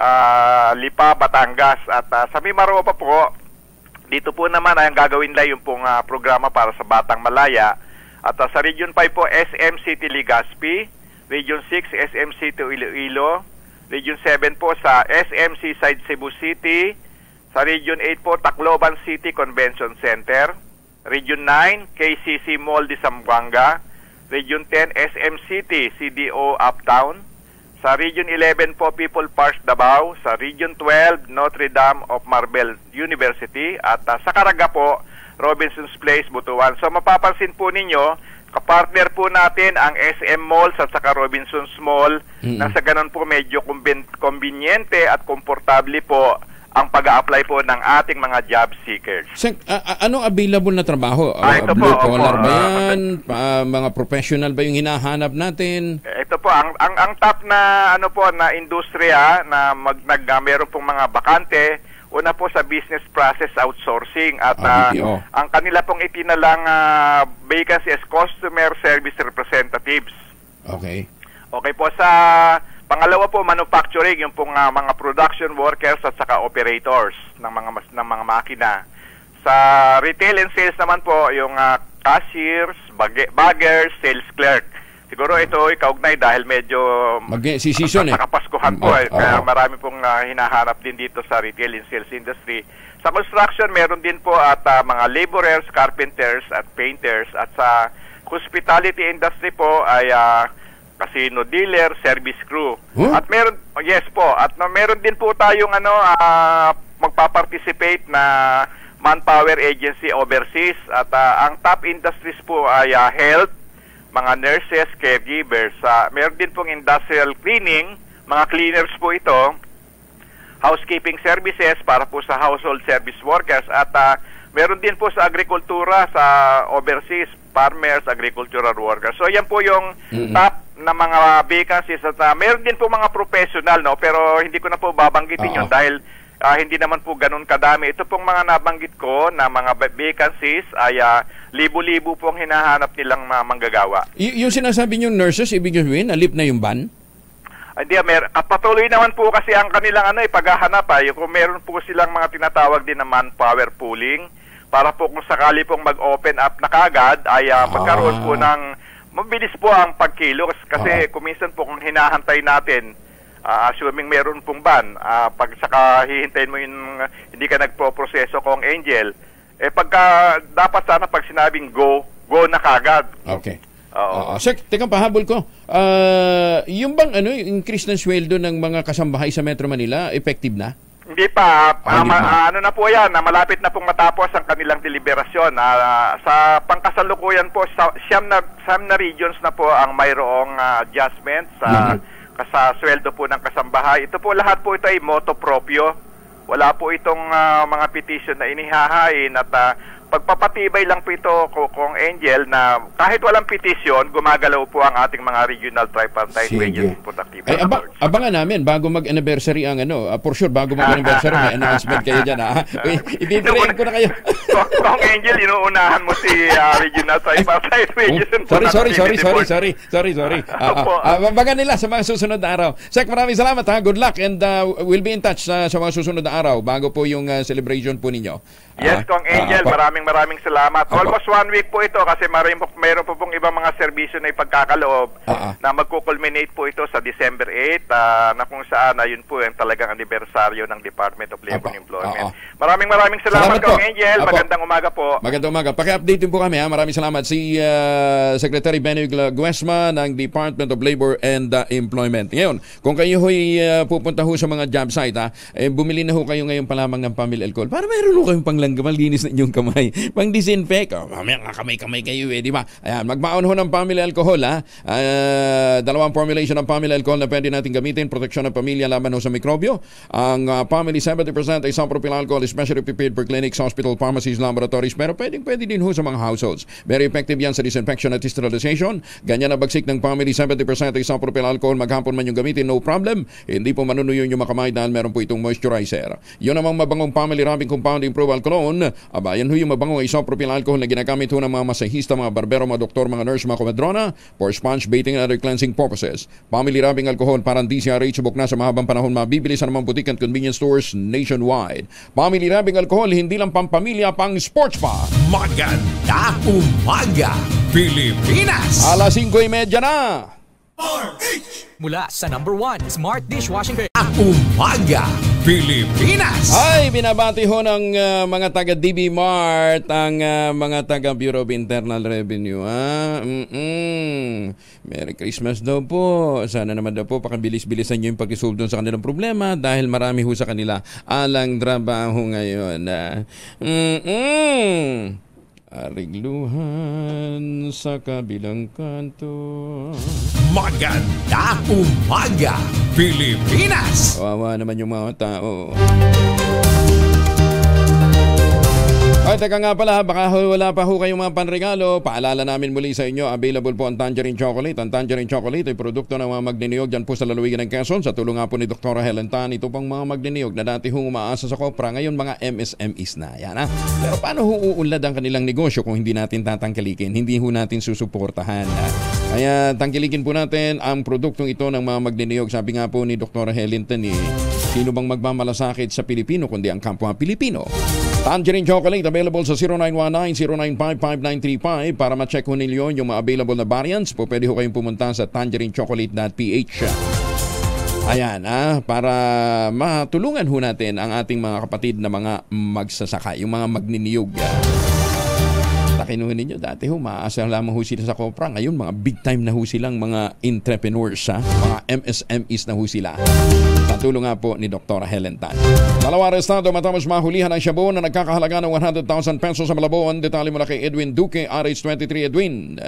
uh, Lipa, Batangas. At uh, sa Mimaropa po, dito po naman ay ang gagawin lang yung pong uh, programa para sa Batang Malaya. At uh, sa Region five po, S M City Legazpi. Region six, S M City Iloilo. Region seven po sa S M C Side Cebu City. Sa Region eight po, Tacloban City Convention Center. Region nine, K C C Mall de Zamboanga. Region ten, S M City C D O Uptown. Sa Region eleven po, People Park Davao. Sa Region twelve, Notre Dame of Marbel University. At uh, sa Caraga po, Robinsons Place, Butuan. So mapapansin po ninyo, kapartner po natin ang S M Malls at saka Robinsons Mall. Mm-hmm. Nasa ganun po medyo kumbinyente at komportable po ang pag-a-apply po ng ating mga job seekers. Sek, uh, anong available na trabaho? Ah, ito uh, blue po, collar opo. ba yan? Uh, mga professional ba yung hinahanap natin? Ito po ang ang, ang top na ano po na industriya na mag nag uh, meron pong mga bakante. Una po sa business process outsourcing at uh, ang kanila pong itinalang uh, vacancy as customer service representatives. Okay. Okay po sa pangalawa po manufacturing, yung pong uh, mga production workers at saka operators ng mga ng mga makina. Sa retail and sales naman po yung uh, cashiers, bag- baggers, sales clerk. Siguro ito ay kaugnay dahil medyo mag-season eh. Sa Kapaskuhan po eh. Kaya marami pong uh, hinahanap din dito sa retail and sales industry. Sa construction, meron din po at uh, mga laborers, carpenters at painters. At sa hospitality industry po ay uh, casino dealer, service crew. Huh? At meron, yes po, at no, meron din po tayong ano, uh, magpa-participate na manpower agency overseas. At uh, ang top industries po ay uh, health, mga nurses, caregivers. Uh, meron din pong industrial cleaning, mga cleaners po ito, housekeeping services para po sa household service workers, at uh, meron din po sa agrikultura, sa overseas, farmers, agricultural workers. So yan po yung mm-hmm. top na mga vacancies. At uh, meron din po mga professional, no? Pero hindi ko na po babanggitin uh-oh. Yun dahil uh, hindi naman po ganun kadami. Ito pong mga nabanggit ko na mga vacancies ay uh, libo-libo pong hinahanap nilang mga manggagawa. Y- yung sinasabi nyo nurses, ibig sabihin, alip na yung ban? Hindi, mer- at patuloy naman po kasi ang kanilang ano, eh, paghahanap. Ay, kung meron po silang mga tinatawag din na manpower pooling, para po kung sakali pong mag-open up na kagad, ay uh, magkaroon ah. po ng, mabilis po ang pagkilos. Kasi ah. kuminsan po kung hinahantay natin, uh, assuming meron pong ban, uh, pag saka hihintayin mo yung, uh, hindi ka nagpo-proseso kong Angel, eh pagka, dapat sana pag sinabing go, go na kagad. Okay. Oo. Uh, Sek, teka, pahabol ko. Uh, yung bang ano, yung increase ng sweldo ng mga kasambahay sa Metro Manila, effective na? Hindi pa. Uh, uh, ma- ano na po yan, uh, malapit na pong matapos ang kanilang deliberasyon. Uh, sa pangkasalukuyan po, sa, siyam, na, siyam na regions na po ang mayroong uh, adjustment sa, mm-hmm. sa sweldo po ng kasambahay. Ito po, lahat po ito ay moto proprio. Wala po itong uh, mga petition na inihahain at uh, pagpapatibay lang po ito, Kong Angel, na kahit walang petition, gumagalaw po ang ating mga regional tripartite wages productive. Ay, aba, abangan namin bago mag-anniversary ang ano, uh, for sure, bago mag-anniversary, may announcement kayo dyan. Ha? Ibitrain ko na kayo. Kong Angel, inuunahan mo si uh, regional tripartite wages and sorry, sorry, sorry, sorry, sorry, sorry, sorry. Uh, uh, uh, abangan nila sa mga susunod na araw. Sek, maraming salamat ha. Good luck and uh, we'll be in touch uh, sa mga susunod na araw bago po yung uh, celebration po ninyo. Yes, Ah, Kong Angel, ah, pa- maraming maraming salamat. Apo. Almost one week po ito kasi mayroon po, mayroon po pong ibang mga serbisyo na ipagkakaloob Ah, ah. na magkukulminate po ito sa December eighth ah, na kung saan ayun po ang talagang anibersaryo ng Department of Labor and Employment. Ah, ah. Maraming maraming salamat, Salamat po. Kong Angel. Apo. Magandang umaga po. Magandang umaga. Paki-update din po kami ha. Maraming salamat. Si uh, Secretary Benny Guesma ng Department of Labor and uh, Employment. Ngayon, kung kayo ho'y uh, pupunta ho sa mga job site ha, eh, bumili na ho kayo ngayon pa lamang ng Pamil Alcohol para mayroon ho kayong panglangga, malinis na inyong kamay. Pang-disinfect. Oh, mamaya nga kamay-kamay kayo eh, di ba? Ayan, magbaon ho ng Pamil Alcohol ha. Uh, dalawang formulation ng Pamil Alcohol na pwede natin gamitin. Proteksyon ng pamilya laban ho sa mikrobyo. Ang uh, Pamil seventy percent isopropyl alcohol is specially prepared for clinics, hospital, pharmacies, laboratories, pero pwedeng pwede din ho sa mga households. Very effective yan sa disinfection at sterilization. Ganyan na bagsik ng Pamil seventy percent isopropyl alcohol. Maghapon man yung gamitin, no problem. Hindi po manunuyo yung makamay dahil meron po itong moisturizer. Yun namang mabangong Pamil Rubbing Compound Improved Alcohol. Aba, yan ho yung mabangong isopropyl alcohol na ginagamit ho ng mga masahista, mga barbero, mga doktor, mga nurse, mga komedrona for sponge baiting and other cleansing purposes. Pamil Rubbing Alcohol parang D C R H subok na sa mahabang panahon, mabibili sa namang butik at convenience stores nationwide. Pamil Rubbing Alcohol, hindi lang pampamilya, pang sports pa. Maganda umaga, Pilipinas! Alas singko trenta na. Mula sa number one Smart Dishwashing Cream. Umaga, Pilipinas! Ay, binabati ho ng uh, mga taga D B Mart ang uh, mga taga Bureau of Internal Revenue. Ah? Mm-mm. Merry Christmas daw po. Sana naman daw po pakibilis-bilisan nyo yung pag-isolve doon sa kanilang problema dahil marami ho sa kanila alang trabaho ngayon. Ah. Mm-mm. Arigluhan sa kabilang kanto. Maganda umaga, Pilipinas! Kawawa naman yung mga tao. Ay, teka nga pala, baka wala pa ho kayong mga panregalo. Paalala namin muli sa inyo, available po ang Tangerine Chocolate. Ang Tangerine Chocolate ay produkto ng mga magniniyog dyan po sa lalawigan ng Quezon. Sa tulong nga po ni Doktora Helen Tan, ito pang mga magniniyog na dati hong umaasa sa kopra, ngayon mga M S M Es na. Yan ha. Pero paano ho uunlad ang kanilang negosyo kung hindi natin tatangkilikin? Hindi ho natin susuportahan. Ha? Kaya tangkilikin po natin ang produktong ito ng mga magniniyog. Sabi nga po ni Doktora Helen Tan, eh, sino bang magmamalasakit sa Pilipino kundi ang kapwa Pilipino? Tangerine Chocolate available sa zero nine one nine, zero nine five, five nine three five. Para ma-check ho ninyo yung mga available na variants po, pwede ho kayong pumunta sa tangerine chocolate dot p h. Ayan, ah, para matulungan ho natin ang ating mga kapatid na mga magsasaka, yung mga magniniyog. Takinuhin ninyo, dati ho, maasa lamang ho sila sa kopra. Ngayon, mga big time na ho silang mga entrepreneurs, ha? Mga M S M Es na ho sila. Sa tulong nga po ni Doktora Helen Tan. Dalawa arestado matapos mahulihan ang shabu na nagkakahalaga ng one hundred thousand pesos sa Malabon. Detalye mula kay Edwin Duque, R H twenty-three. Edwin.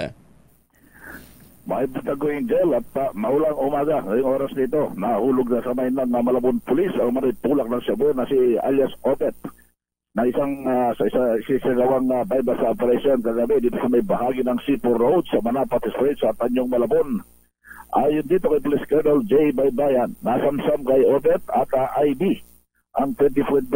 May butago Angel at uh, maulang umaga ngayong oras nito. Nahulog na sa mainland na Malabon Police ang manipulak ng shabu na si alias Opet na isang uh, sa isa sisagawang uh, bypass operation kagabi dito sa may bahagi ng Sipo Road sa Manapat Street sa Tanyong Malabon. Ayon dito kay Police Colonel J. Baybayan, nasamsam kay Opet at uh, I B ang twenty point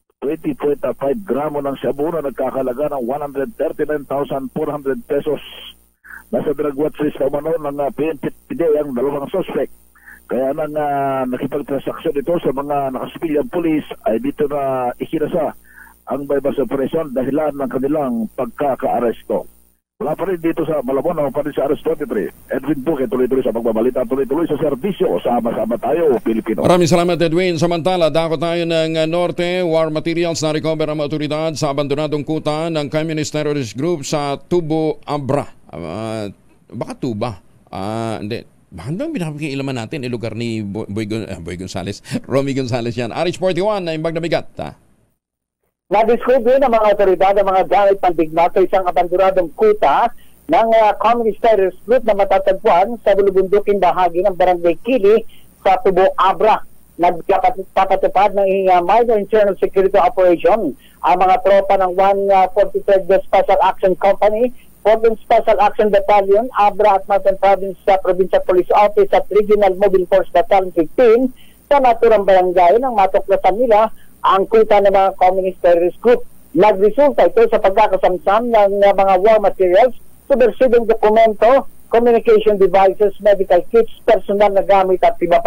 five gramo ng shabu na nagkakalaga ng one hundred thirty-nine thousand four hundred pesos. Nasa drug watch list naman ng uh, P N P D ang dalawang suspect. Kaya nang uh, nakipagtransaksyon ito sa mga nakasipilyang pulis ay dito na ikinasa ang bypass operation dahilan ng kanilang pagkaka-aresto. Wala pa rin dito sa Malabon, wala pa rin sa R S twenty-three. Edwin Duque, tuloy-tuloy sa pagbabalita, tuloy-tuloy sa serbisyo. Sama-sama tayo, Pilipino. Maraming salamat, Edwin. Samantala, dako tayo ng Norte. War materials na recover ang otoridad sa abandonadong kuta ng Communist Terrorist Group sa Tubo Abra. Uh, baka Tuba. Uh, hindi. Bakit bang pinapakialaman natin? Eh, lugar ni Boy, Boy, uh, Boy Gonzales. Romy Gonzales yan. R H forty-one na imbag na bigat. Ha? Na-describe ng mga otoridad ang mga gamit pandigma sa isang abandoradong kuta ng uh, Communist Terrorist Group na matatagpuan sa bulubunduking bahagi ng Barangay Kili sa Tubo Abra. Nagpapatupad ng uh, minor internal security operation ang mga tropa ng one forty-third Special Action Company, fourteenth Special Action Battalion, Abra at Mountain Province sa Provincial Police Office at Regional Mobile Force Battalion fifteen sa naturang barangay ng matuklasan nila ang kuta ng mga Communist Terrorist Group. Nagresulta ito sa pagkakasamsam ng uh, mga war materials, subversivong dokumento, communication devices, medical kits, personal na gamit at iba pa.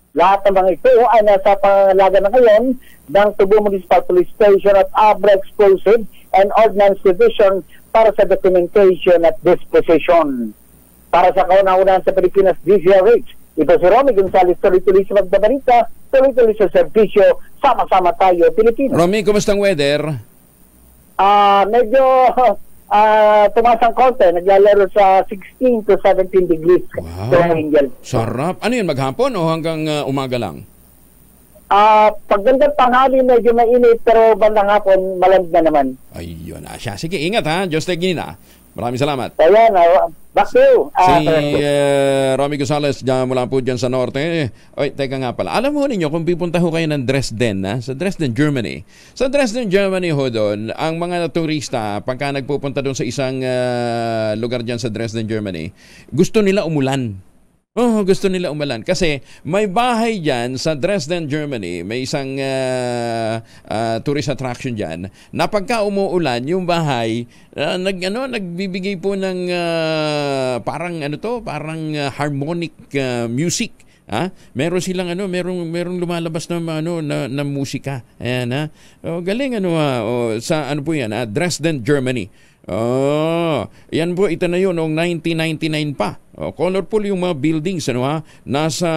Lahat ng mga ito ay nasa pangalaga na ngayon ng Tubo Municipal Police Station at Abra Explosive and Ordnance Division para sa documentation at disposition. Para sa kauna-unahan sa Pilipinas D Z R H, ito si Romy Gonzales, tuloy-tuloy sa magbabalita, tuloy-tuloy sa serbisyo, sama-sama tayo, Pilipinas. Romy, kumusta ang weather? Ah, uh, medyo uh, tumaas ang konti, naglalaro sa sixteen to seventeen degrees. Wow. So, Angel. Sarap. Ano yun, maghapon o hanggang uh, umaga lang? Ah, uh, pagdagdag tanghali medyo mainit pero bandang hapon malamig na naman. Ayun na siya. Sige, ingat ha. Diyos tignin ha. Maraming salamat. Ayan, uh, back to you. Uh, si uh, Romy Gonzales dyan, mula po dyan sa norte. Oy, teka nga pala. Alam mo ninyo kung pipunta ho kayo ng Dresden, ha? Sa Dresden, Germany. Sa Dresden, Germany ho doon, ang mga turista, pagka nagpupunta doon sa isang uh, lugar dyan sa Dresden, Germany, gusto nila umulan. Oh, gusto nila umulan kasi may bahay diyan sa Dresden, Germany, may isang uh, uh, tourist attraction diyan. Na pagka umuulan, yung bahay uh, nag ano nagbibigay po ng uh, parang ano to, parang uh, harmonic uh, music. Ha? Meron silang ano, merong merong lumalabas na ano na, na musika. Ayan ha. Oh, galing ano ha. Oh, sa ano po 'yan, ha? Dresden, Germany. Oh, yan po, ito na yun noong nineteen ninety-nine pa. Oh, colorful yung mga buildings, ano ha? Nasa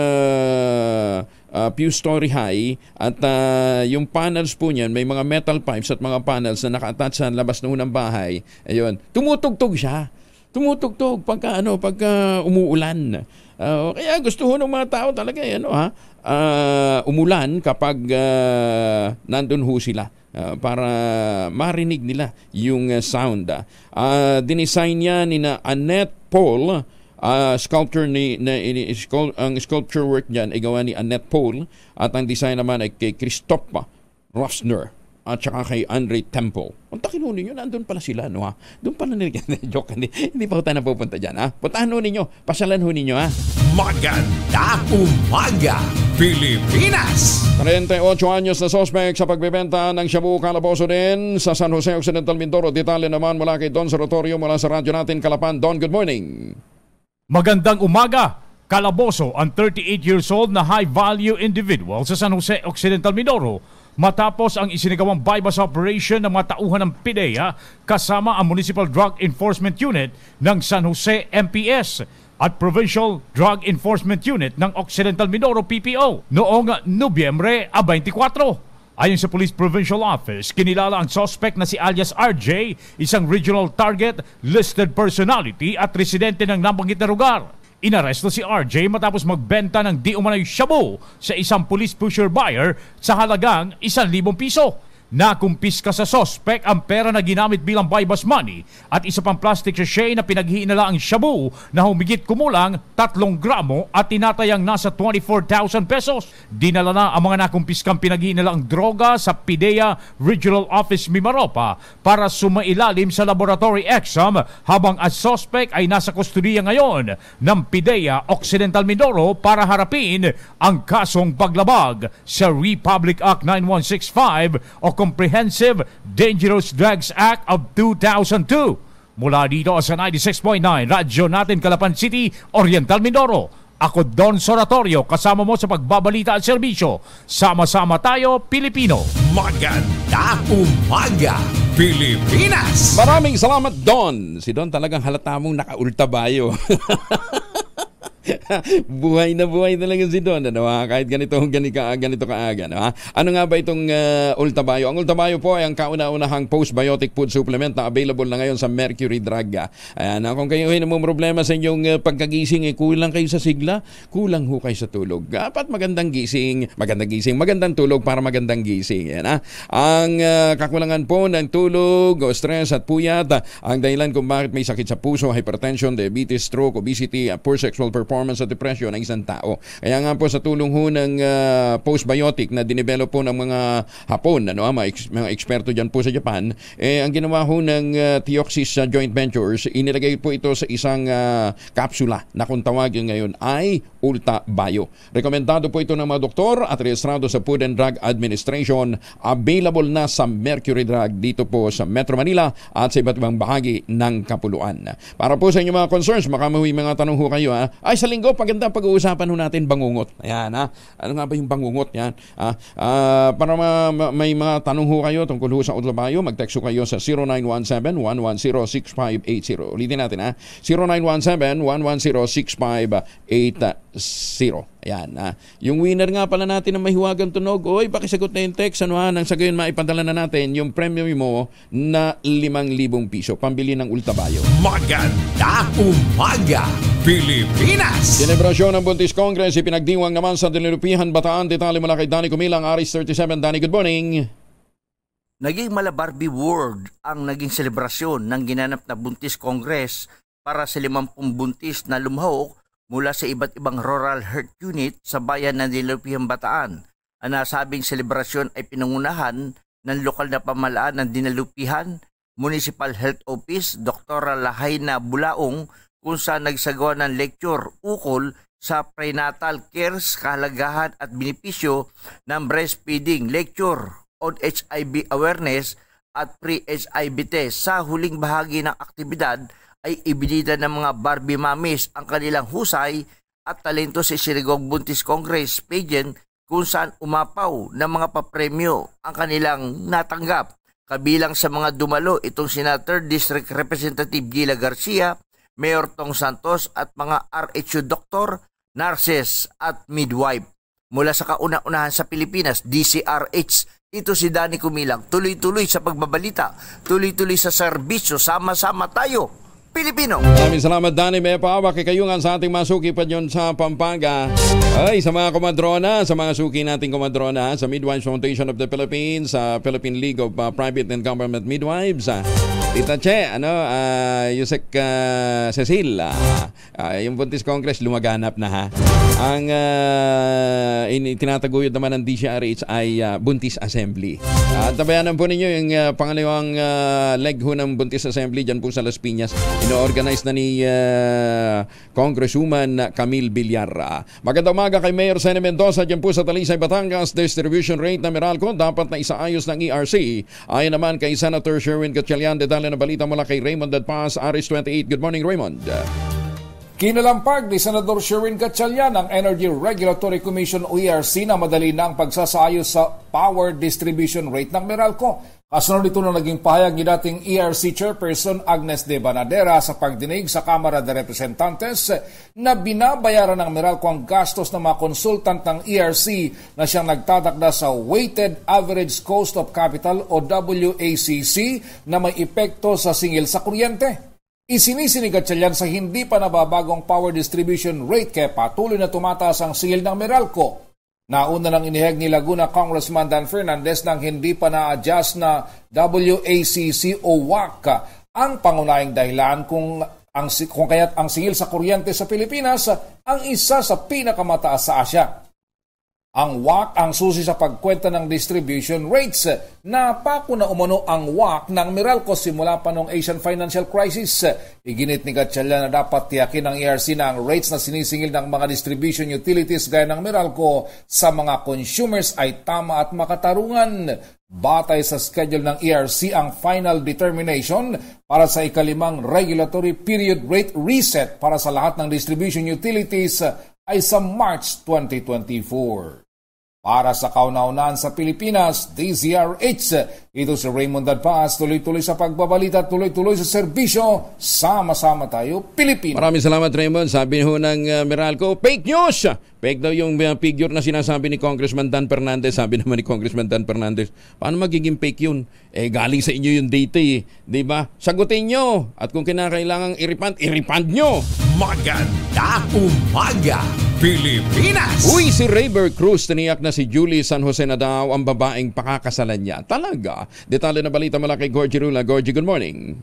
uh, few story high at uh, yung panels po niyan, may mga metal pipes at mga panels na naka-attach sa labas ng unang bahay. Ayun, tumutugtog siya. Tumutugtog pagka ano, pagka umuulan. Uh, kaya gusto ho ng mga tao talaga, ano ha? Uh, umulan kapag uh, nandun ho sila. Uh, para marinig nila yung uh, sound. Uh, dinisign niya ni na Annette Paul, uh, sculpture ni, na, ni skul, ang sculpture work niyan ay gawa ni Annette Paul at ang design naman ay kay Christoph Rosner at saka kay Andre Temple. Ang takin ho ninyo, nandun pala sila, no ha? Doon pala nila, joke, hindi, hindi pa ho tayo napupunta dyan, ha? Puntahan ho ninyo, pasyalan ho ninyo, ha? Maganda umaga, Pilipinas! thirty-eight anyos na sospek sa pagbebenta ng shabu kalaboso din sa San Jose Occidental Mindoro. Detalye naman mula kay Don Sorotorio mula sa radyo natin Kalapan. Don, good morning. Magandang umaga. Kalaboso, ang thirty-eight years old na high-value individual sa San Jose Occidental Mindoro matapos ang isinagawang bypass operation ng mga tauhan ng P D E A kasama ang Municipal Drug Enforcement Unit ng San Jose M P S at Provincial Drug Enforcement Unit ng Occidental Mindoro P P O noong Nobyembre twenty-four. Ayon sa Police Provincial Office, kinilala ang suspect na si alias R J, isang regional target, listed personality at residente ng nabanggit na lugar. Inaresto si R J matapos magbenta ng di umano'y shabu sa isang police pusher buyer sa halagang isang libong piso. Nakumpiska sa suspect ang pera na ginamit bilang bypass money at isa pang plastic sachet na pinaghiinala ang shabu na humigit kumulang tatlong gramo at tinatayang nasa twenty-four thousand pesos. Dinala na ang mga nakumpiskang pinaghiinala ang droga sa P D E A Regional Office Mimaropa para sumailalim sa laboratory exam habang ang suspect ay nasa kustudiya ngayon ng P D E A Occidental Mindoro para harapin ang kasong paglabag sa Republic Act ninety-one sixty-five o Comprehensive Dangerous Drugs Act of two thousand two. Mula dito sa ninety-six point nine, radyo natin Calapan City, Oriental Mindoro. Ako Don Soratorio, kasama mo sa pagbabalita at serbisyo. Sama-sama tayo, Pilipino. Maganda umaga, Pilipinas! Maraming salamat, Don. Si Don talagang halata mong naka-ultabayo. buhay na buhay talaga si Don, ano ha? Kahit ganito, ganito, ganito kaaga, no, ha? Ano nga ba itong uh, Ultabayo? Ang Ultabayo po ay ang kauna-unahang postbiotic food supplement na available na ngayon sa Mercury Drug. Ayan, kung kayo ay namang problema sa inyong uh, pagkagising, eh, kulang kayo sa sigla, kulang ho kayo sa tulog. Dapat magandang gising, magandang gising, magandang tulog para magandang gising. Ayan, ha? Ang uh, kakulangan po ng tulog, o stress at puyat, uh, ang dahilan kung bakit may sakit sa puso, hypertension, diabetes, stroke, obesity, uh, poor sexual performance at depression ng isang tao. Kaya nga po sa tulong ho ng uh, postbiotic na dinevelop po ng mga Hapon, ano, mga, ex- mga eksperto dyan po sa Japan, eh, ang ginawa ho ng uh, Theoxis uh, Joint Ventures, inilagay po ito sa isang uh, kapsula na kung tawagin ngayon ay Ultabio. Rekomendado po ito ng mga doktor at rehistrado sa Food and Drug Administration. Available na sa Mercury Drug dito po sa Metro Manila at sa iba't ibang bahagi ng Kapuluan. Para po sa inyong mga concerns, makamahui mga tanong ho kayo, ha? Ay, sa linggo, Ito, paganda pag-uusapan ho natin bangungot. Ayan, ha? Ano nga ba yung bangungot? Yan. Ah, ah, para ma- ma- may mga tanong ho kayo tungkol ho sa Utlabayo, mag-text ho kayo sa zero nine one seven, one one zero, six five eight zero. Ulitin natin, ha? zero nine one seven, one one zero, six five eight zero. Ayan, ha? Yung winner nga pala natin ng mahiwagang tunog, oy, pakisagot na yung text, ano ha? Nang sa gayon, maipadala na natin yung premium mo na limang libong piso. Pambili ng Ultabayo. Maganda umaga, Pilipinas! Selebrasyon ng Buntis Congress, ipinagdiwang naman sa Dinilupihan, Bataan. Detalye mula kay Danny Kumilang, Aris thirty-seven. Danny, good morning. Naging Malabarbie World ang naging selebrasyon ng ginanap na Buntis Congress para sa limampung buntis na lumahok mula sa iba't ibang rural health unit sa bayan ng Dinilupihan, Bataan. Ang nasabing selebrasyon ay pinangunahan ng lokal na pamahalaan ng Dinalupihan Municipal Health Office, Doktora Lahaina Bulaong, kung saan nagsagawa ng lecture ukol sa prenatal cares, kahalagahan at benepisyo ng breastfeeding, lecture on H I V awareness at pre-H I V test. Sa huling bahagi ng aktibidad ay ibinida ng mga Barbie Mommies ang kanilang husay at talento sa Sirigog Buntis Congress pageant, kung saan umapaw ng mga papremyo ang kanilang natanggap. Kabilang sa mga dumalo itong sina third District Representative Gila Garcia, Mayor Tong Santos at mga R H U doctor, nurses at midwife. Mula sa kauna-unahan sa Pilipinas, D C R H, ito si Danny Kumilang. Tuloy-tuloy sa pagbabalita, tuloy-tuloy sa serbisyo, sama-sama tayo, Pilipino. Maraming salamat, Danny. May paawa kay kayungan sa ating masuki pa yun sa Pampanga. Ay, sa mga komadrona, sa mga suki nating komadrona, sa Midwives Foundation of the Philippines, sa Philippine League of uh, Private and Government Midwives, uh, Tita Che, ano, uh, Yusek uh, Cecil, uh, uh, yung Buntis Congress, lumaganap na ha. Ang uh, in, tinataguyod naman ng D C R H ay uh, Buntis Assembly. At uh, tabayanan po ninyo yung uh, pangalawang uh, leg ho ng Buntis Assembly dyan po sa Las Piñas. Ino-organize na ni uh, Congresswoman Camille Villar. Magandang umaga kay Mayor Sene Mendoza dyan po sa Talisay, Batangas. Distribution rate na Meralco dapat na isaayos ng E R C. Ayon naman kay Senator Sherwin Gatchalian. Detalye na balita mula kay Raymond Dadpaz, Aris twenty-eight. Good morning, Raymond. Kinalampag ni Senador Sherwin Gatchalian ng Energy Regulatory Commission o E R C na madali na ang pagsasaayos sa power distribution rate ng Meralco. Kasunod ito na naging pahayag ni dating E R C Chairperson Agnes de Banadera sa pagdinig sa Kamara de Representantes na binabayaran ng Meralco ang gastos ng mga konsultant ng E R C na siyang nagtatakda sa Weighted Average Cost of Capital o W A C C na may epekto sa singil sa kuryente. Isinisini Gatchalian sa hindi pa nababagong power distribution rate kaya patuloy na tumataas ang singil ng Meralco. Nauna nang inihag ni Laguna Congressman Dan Fernandez nang hindi pa na-adjust na W A C C o W A C ang pangunahing dahilan kung, ang, kung kaya't ang singil sa kuryente sa Pilipinas ang isa sa pinakamataas sa Asya. Ang W A C ang susi sa pagkwenta ng distribution rates. Napako na umano ang W A C ng Meralco simula pa noong Asian Financial Crisis. Iginit ni Gatchalian na dapat tiyakin ng E R C na ang rates na sinisingil ng mga distribution utilities gaya ng Meralco sa mga consumers ay tama at makatarungan. Batay sa schedule ng E R C ang final determination para sa ikalimang regulatory period rate reset para sa lahat ng distribution utilities ay sa March twenty twenty-four. Para sa kauna-unahan sa Pilipinas, D Z R H, ito si Raymond Dadpaz, tuloy-tuloy sa pagbabalita, tuloy-tuloy sa serbisyo, sama-sama tayo, Pilipino. Maraming salamat, Raymond. Sabi ho ng uh, Meralco, fake news! Fake daw yung uh, figure na sinasabi ni Congressman Dan Fernandez. Sabi naman ni Congressman Dan Fernandez, paano magiging fake yun? Eh, galing sa inyo yung data eh. Diba? Sagutin nyo. At kung kinakailangang i-refund, i-refund nyo. Maganda umaga, Pilipinas! Uy, si Rayber Cruz, tiniyak na si Julie San Jose na daw ang babaeng pakakasalan niya. Talaga? Detalye na balita mula kay Gorgie Rula. Gorgie, good morning.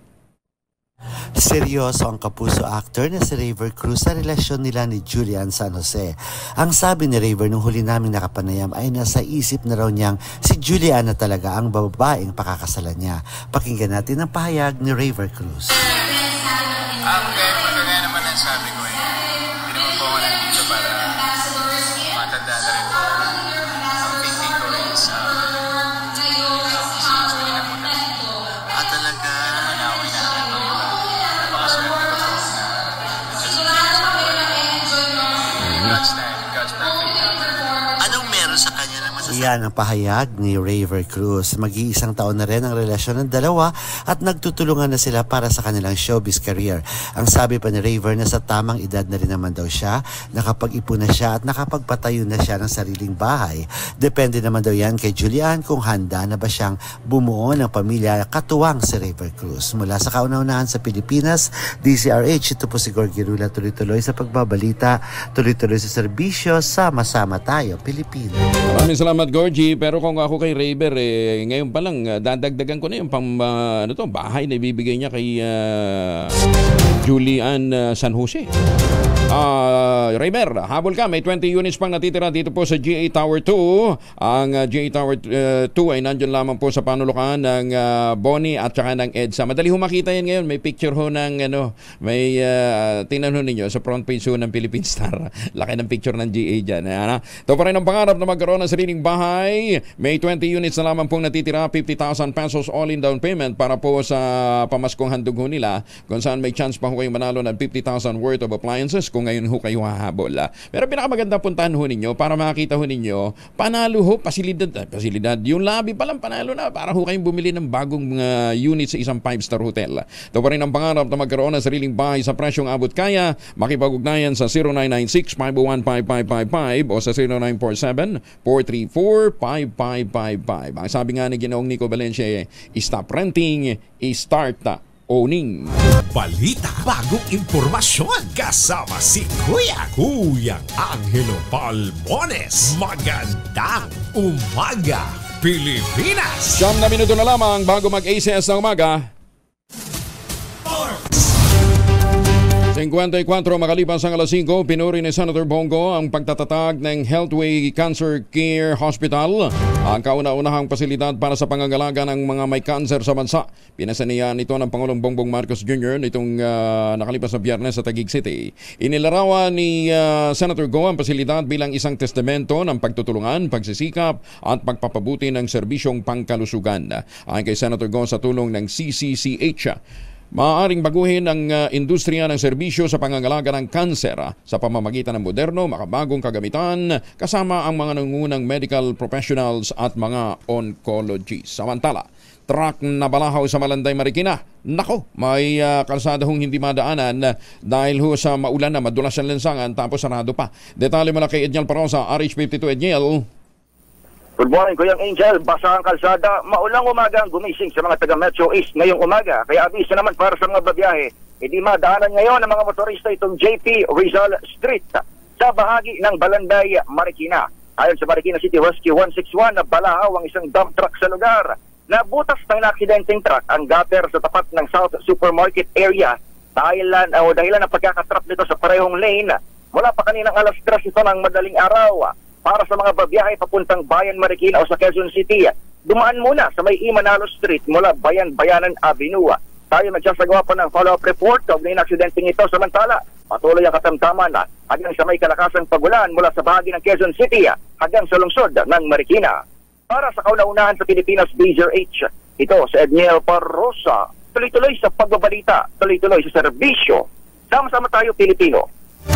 Seryoso ang kapuso actor na si Rayber Cruz sa relasyon nila ni Julian San Jose. Ang sabi ni Rayber nung huli naming nakapanayam ay nasa isip na raw niyang si Julian na talaga ang babaeng pakakasalan niya. Pakinggan natin ang pahayag ni Rayber Cruz. Ang kaya naman ang sabi ko eh, hindi naman po ako nandito para matanda na rin po. Ang thinking ko is uh, si Julian muna. At talaga manawin natin napakaswerte ko po na nandiyan sa Yan ang pahayag ni Raver Cruz. Mag-iisang taon na rin ang relasyon ng dalawa at nagtutulungan na sila para sa kanilang showbiz career. Ang sabi pa ni Raver na sa tamang edad na rin naman daw siya, nakapag-ipon na siya at nakapagpatayo na siya ng sariling bahay. Depende naman daw yan kay Julian kung handa na ba siyang bumuo ng pamilya katuwang si Raver Cruz. Mula sa kauna-unahan sa Pilipinas, D Z R H, ito po si Gorgie Rula, tuloy-tuloy sa pagbabalita, tuloy-tuloy sa serbisyo, sama-sama tayo, Pilipino. Maraming salamat, Gorgie. Pero kung ako kay Raver, eh, ngayon pa lang, uh, dadagdagan ko na yung pang, uh, ano to, bahay na ibibigay niya kay uh, Julian uh, San Jose. Uh, Raver, habol ka. May twenty units pang natitira dito po sa G A Tower two. Ang uh, G A Tower uh, two ay nandyan lamang po sa panulukan ng uh, Bonnie at saka ng EDSA. Madali ho makita yan ngayon. May picture ho ng, ano, may, uh, tingnan ho ninyo sa front page ho ng Philippine Star. Laki ng picture ng G A dyan. Ayan, ha? Ito pa rin ang pangarap na magkaroon ng sariling bahay. May twenty units na lamang pong natitira. fifty thousand pesos all-in down payment para po sa pamaskong handog ho nila. Kung saan may chance pa ho kayong manalo ng fifty thousand worth of appliances kung ngayon ho kayo hahabol. Pero pinakamaganda puntahan ho ninyo para makita ho ninyo, panalo ho, pasilidad, pasilidad. Yung labi pa lang panalo na para ho kayong bumili ng bagong uh, unit sa isang five-star hotel. Ito pa rin ang pangarap na magkaroon ng sariling bahay sa presyong abot kaya. Makipag-ugnayan sa zero nine nine six, five oh one, five five five five o sa zero nine four seven, four three four, five five five five. Ang sabi nga ni Ginoong Nico Valencia, stop renting, start owning. Balita, bagong impormasyon, kasama si Kuya, Kuyang Angelo Palmones. Magandang umaga, Pilipinas! Siyam na minuto na lamang bago mag-A C S ng umaga. fifty-four makalipas ang alas singko, pinuri ni Senator Bongo ang pagtatatag ng Healthway Cancer Care Hospital, ang kauna-unahang pasilidad para sa pangangalaga ng mga may cancer sa bansa. Pinasaniyan ito ng Pangulong Bongbong Marcos Junior nitong uh, nakalipas na Biyernes sa Taguig City. Inilarawan ni uh, Senator Go ang pasilidad bilang isang testamento ng pagtutulungan, pagsisikap at pagpapabuti ng serbisyong pangkalusugan. Ayon kay Senator Go, sa tulong ng C C C H, maaaring baguhin ang uh, industriya ng serbisyo sa pangangalaga ng kanser uh, sa pamamagitan ng moderno, makabagong kagamitan kasama ang mga nangungunang medical professionals at mga oncologists. Samantala, truck na balahaw sa Malanday, Marikina. Nako, may uh, kalsada hong hindi madaanan uh, dahil ho sa maulan na madulas ang lensangan tapos sarado pa. Detalye mula kay Edniel Parosa, R H fifty-two. Edniel. Good morning, Kuyang Angel. Basa ang kalsada. Maulang umaga ang gumising sa mga taga-Metro East ngayong umaga. Kaya abiso naman para sa mga babiyahe. Hindi madaanan ngayon ng mga motorista itong J P Rizal Street sa bahagi ng Balanday, Marikina. Ayon sa Marikina City Rescue one sixty-one, balahaw ang isang dump truck sa lugar. Nabutas ng naksidenteng truck ang gutter sa tapat ng South Supermarket area dahilan, o dahilan ng pagkakatrap nito sa parehong lane mula pa kaninang alas tres ito ng madaling araw. Para sa mga babiyahe papuntang Bayan Marikina o sa Quezon City, dumaan muna sa may Imanalo Street mula Bayan Bayanan Avenue. Tayo nagsasagawa pa ng follow-up report of na inaksidenteng ito. Samantala, patuloy ang katamtaman hanggang sa may kalakasang pagulan mula sa bahagi ng Quezon City hanggang sa lungsod ng Marikina. Para sa kauna-unahan sa Pilipinas, D Z R H, ito sa Edniel Parrosa, tuloy-tuloy sa pagbabalita, tuloy-tuloy sa serbisyo. Sama-sama tayo, Pilipino.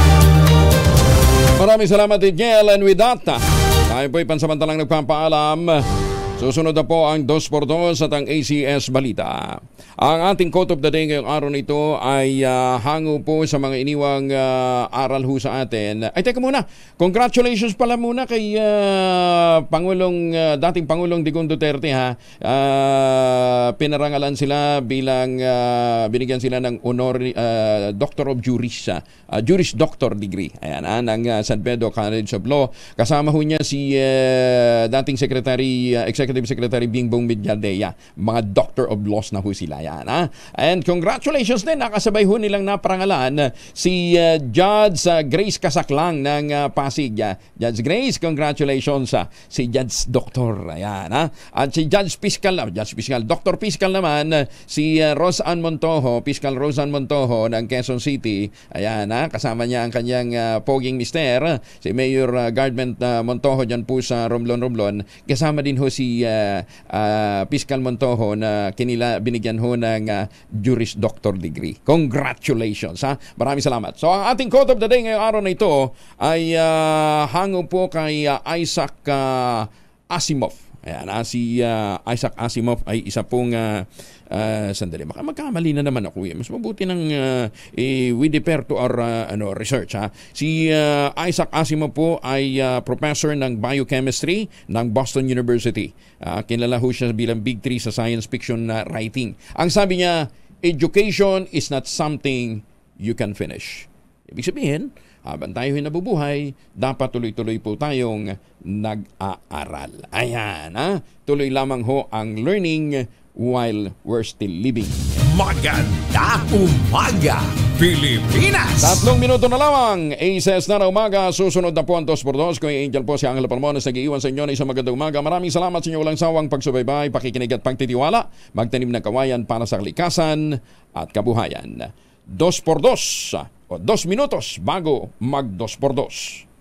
Maraming salamat, Edniel. And with that, tayo po'y pansamantalang nagpapaalam. Susunod na po ang dos por dos at ang A C S Balita. Ang ating quote of the day ngayong araw nito ay uh, hango po sa mga iniwang uh, aral ho sa atin. Ay, teka muna. Congratulations pala muna kay uh, Pangulong, uh, dating Pangulong Digong Duterte, ha. Uh, pinarangalan sila bilang, uh, binigyan sila ng honor, uh, Doctor of Juris, uh, Juris Doctor degree. Ayan, uh, ng uh, San Pedro College of Law. Kasama ho niya si uh, dating Secretary, uh, Executive Secretary Bingbong Midjaldea. Mga Doctor of Laws na ho sila yan. Ha? And congratulations din, nakasabay ho nilang naparangalan si uh, Judge uh, Grace Casaklang ng uh, Pasig. Uh, Judge Grace, congratulations uh, si Judge Doctor. Ayan, ha? At si Judge Fiscal, uh, Judge Fiscal, Doctor Fiscal naman, uh, si uh, Roseanne Montojo, Fiscal Roseanne Montojo ng Quezon City. Ayan, ha? Kasama niya ang kanyang uh, poging mister, si Mayor uh, Gardment uh, Montojo dyan po sa Romblon-Romblon. Kasama din ho si Uh, uh, Fiscal Montojo na kinila binigyan ho ng uh, Juris Doctor degree. Congratulations, ha? Maraming salamat. So ang ating quote of the day ngayong araw na ito ay uh, hango po kay uh, Isaac uh, Asimov. Ayan, ah, si uh, Isaac Asimov ay isa pong uh, uh, sandali, maka magkamali na naman ako eh. Mas mabuti ng uh, eh, we defer to our uh, ano, research. Ha? Si uh, Isaac Asimov po ay uh, professor ng biochemistry ng Boston University. Uh, kilala ho siya bilang Big Three sa science fiction uh, writing. Ang sabi niya, education is not something you can finish. Ibig sabihin, habang tayo nabubuhay, dapat tuloy-tuloy po tayong nag-aaral. Ayan, ha? Tuloy lamang ho ang learning while we're still living. Magandang umaga, Pilipinas! Tatlong minuto na lamang. Aces na na umaga. Susunod na po ang dos por dos. Kung Angel po si Angelo Palmones, nag-iiwan sa inyo na isang magandang umaga. Maraming salamat sa inyo walang sawang pagsubaybay, pakikinig at pagtitiwala. Magtanim ng kawayan para sa kalikasan at kabuhayan. Dos por dos o dos minutos bago mag dos por dos.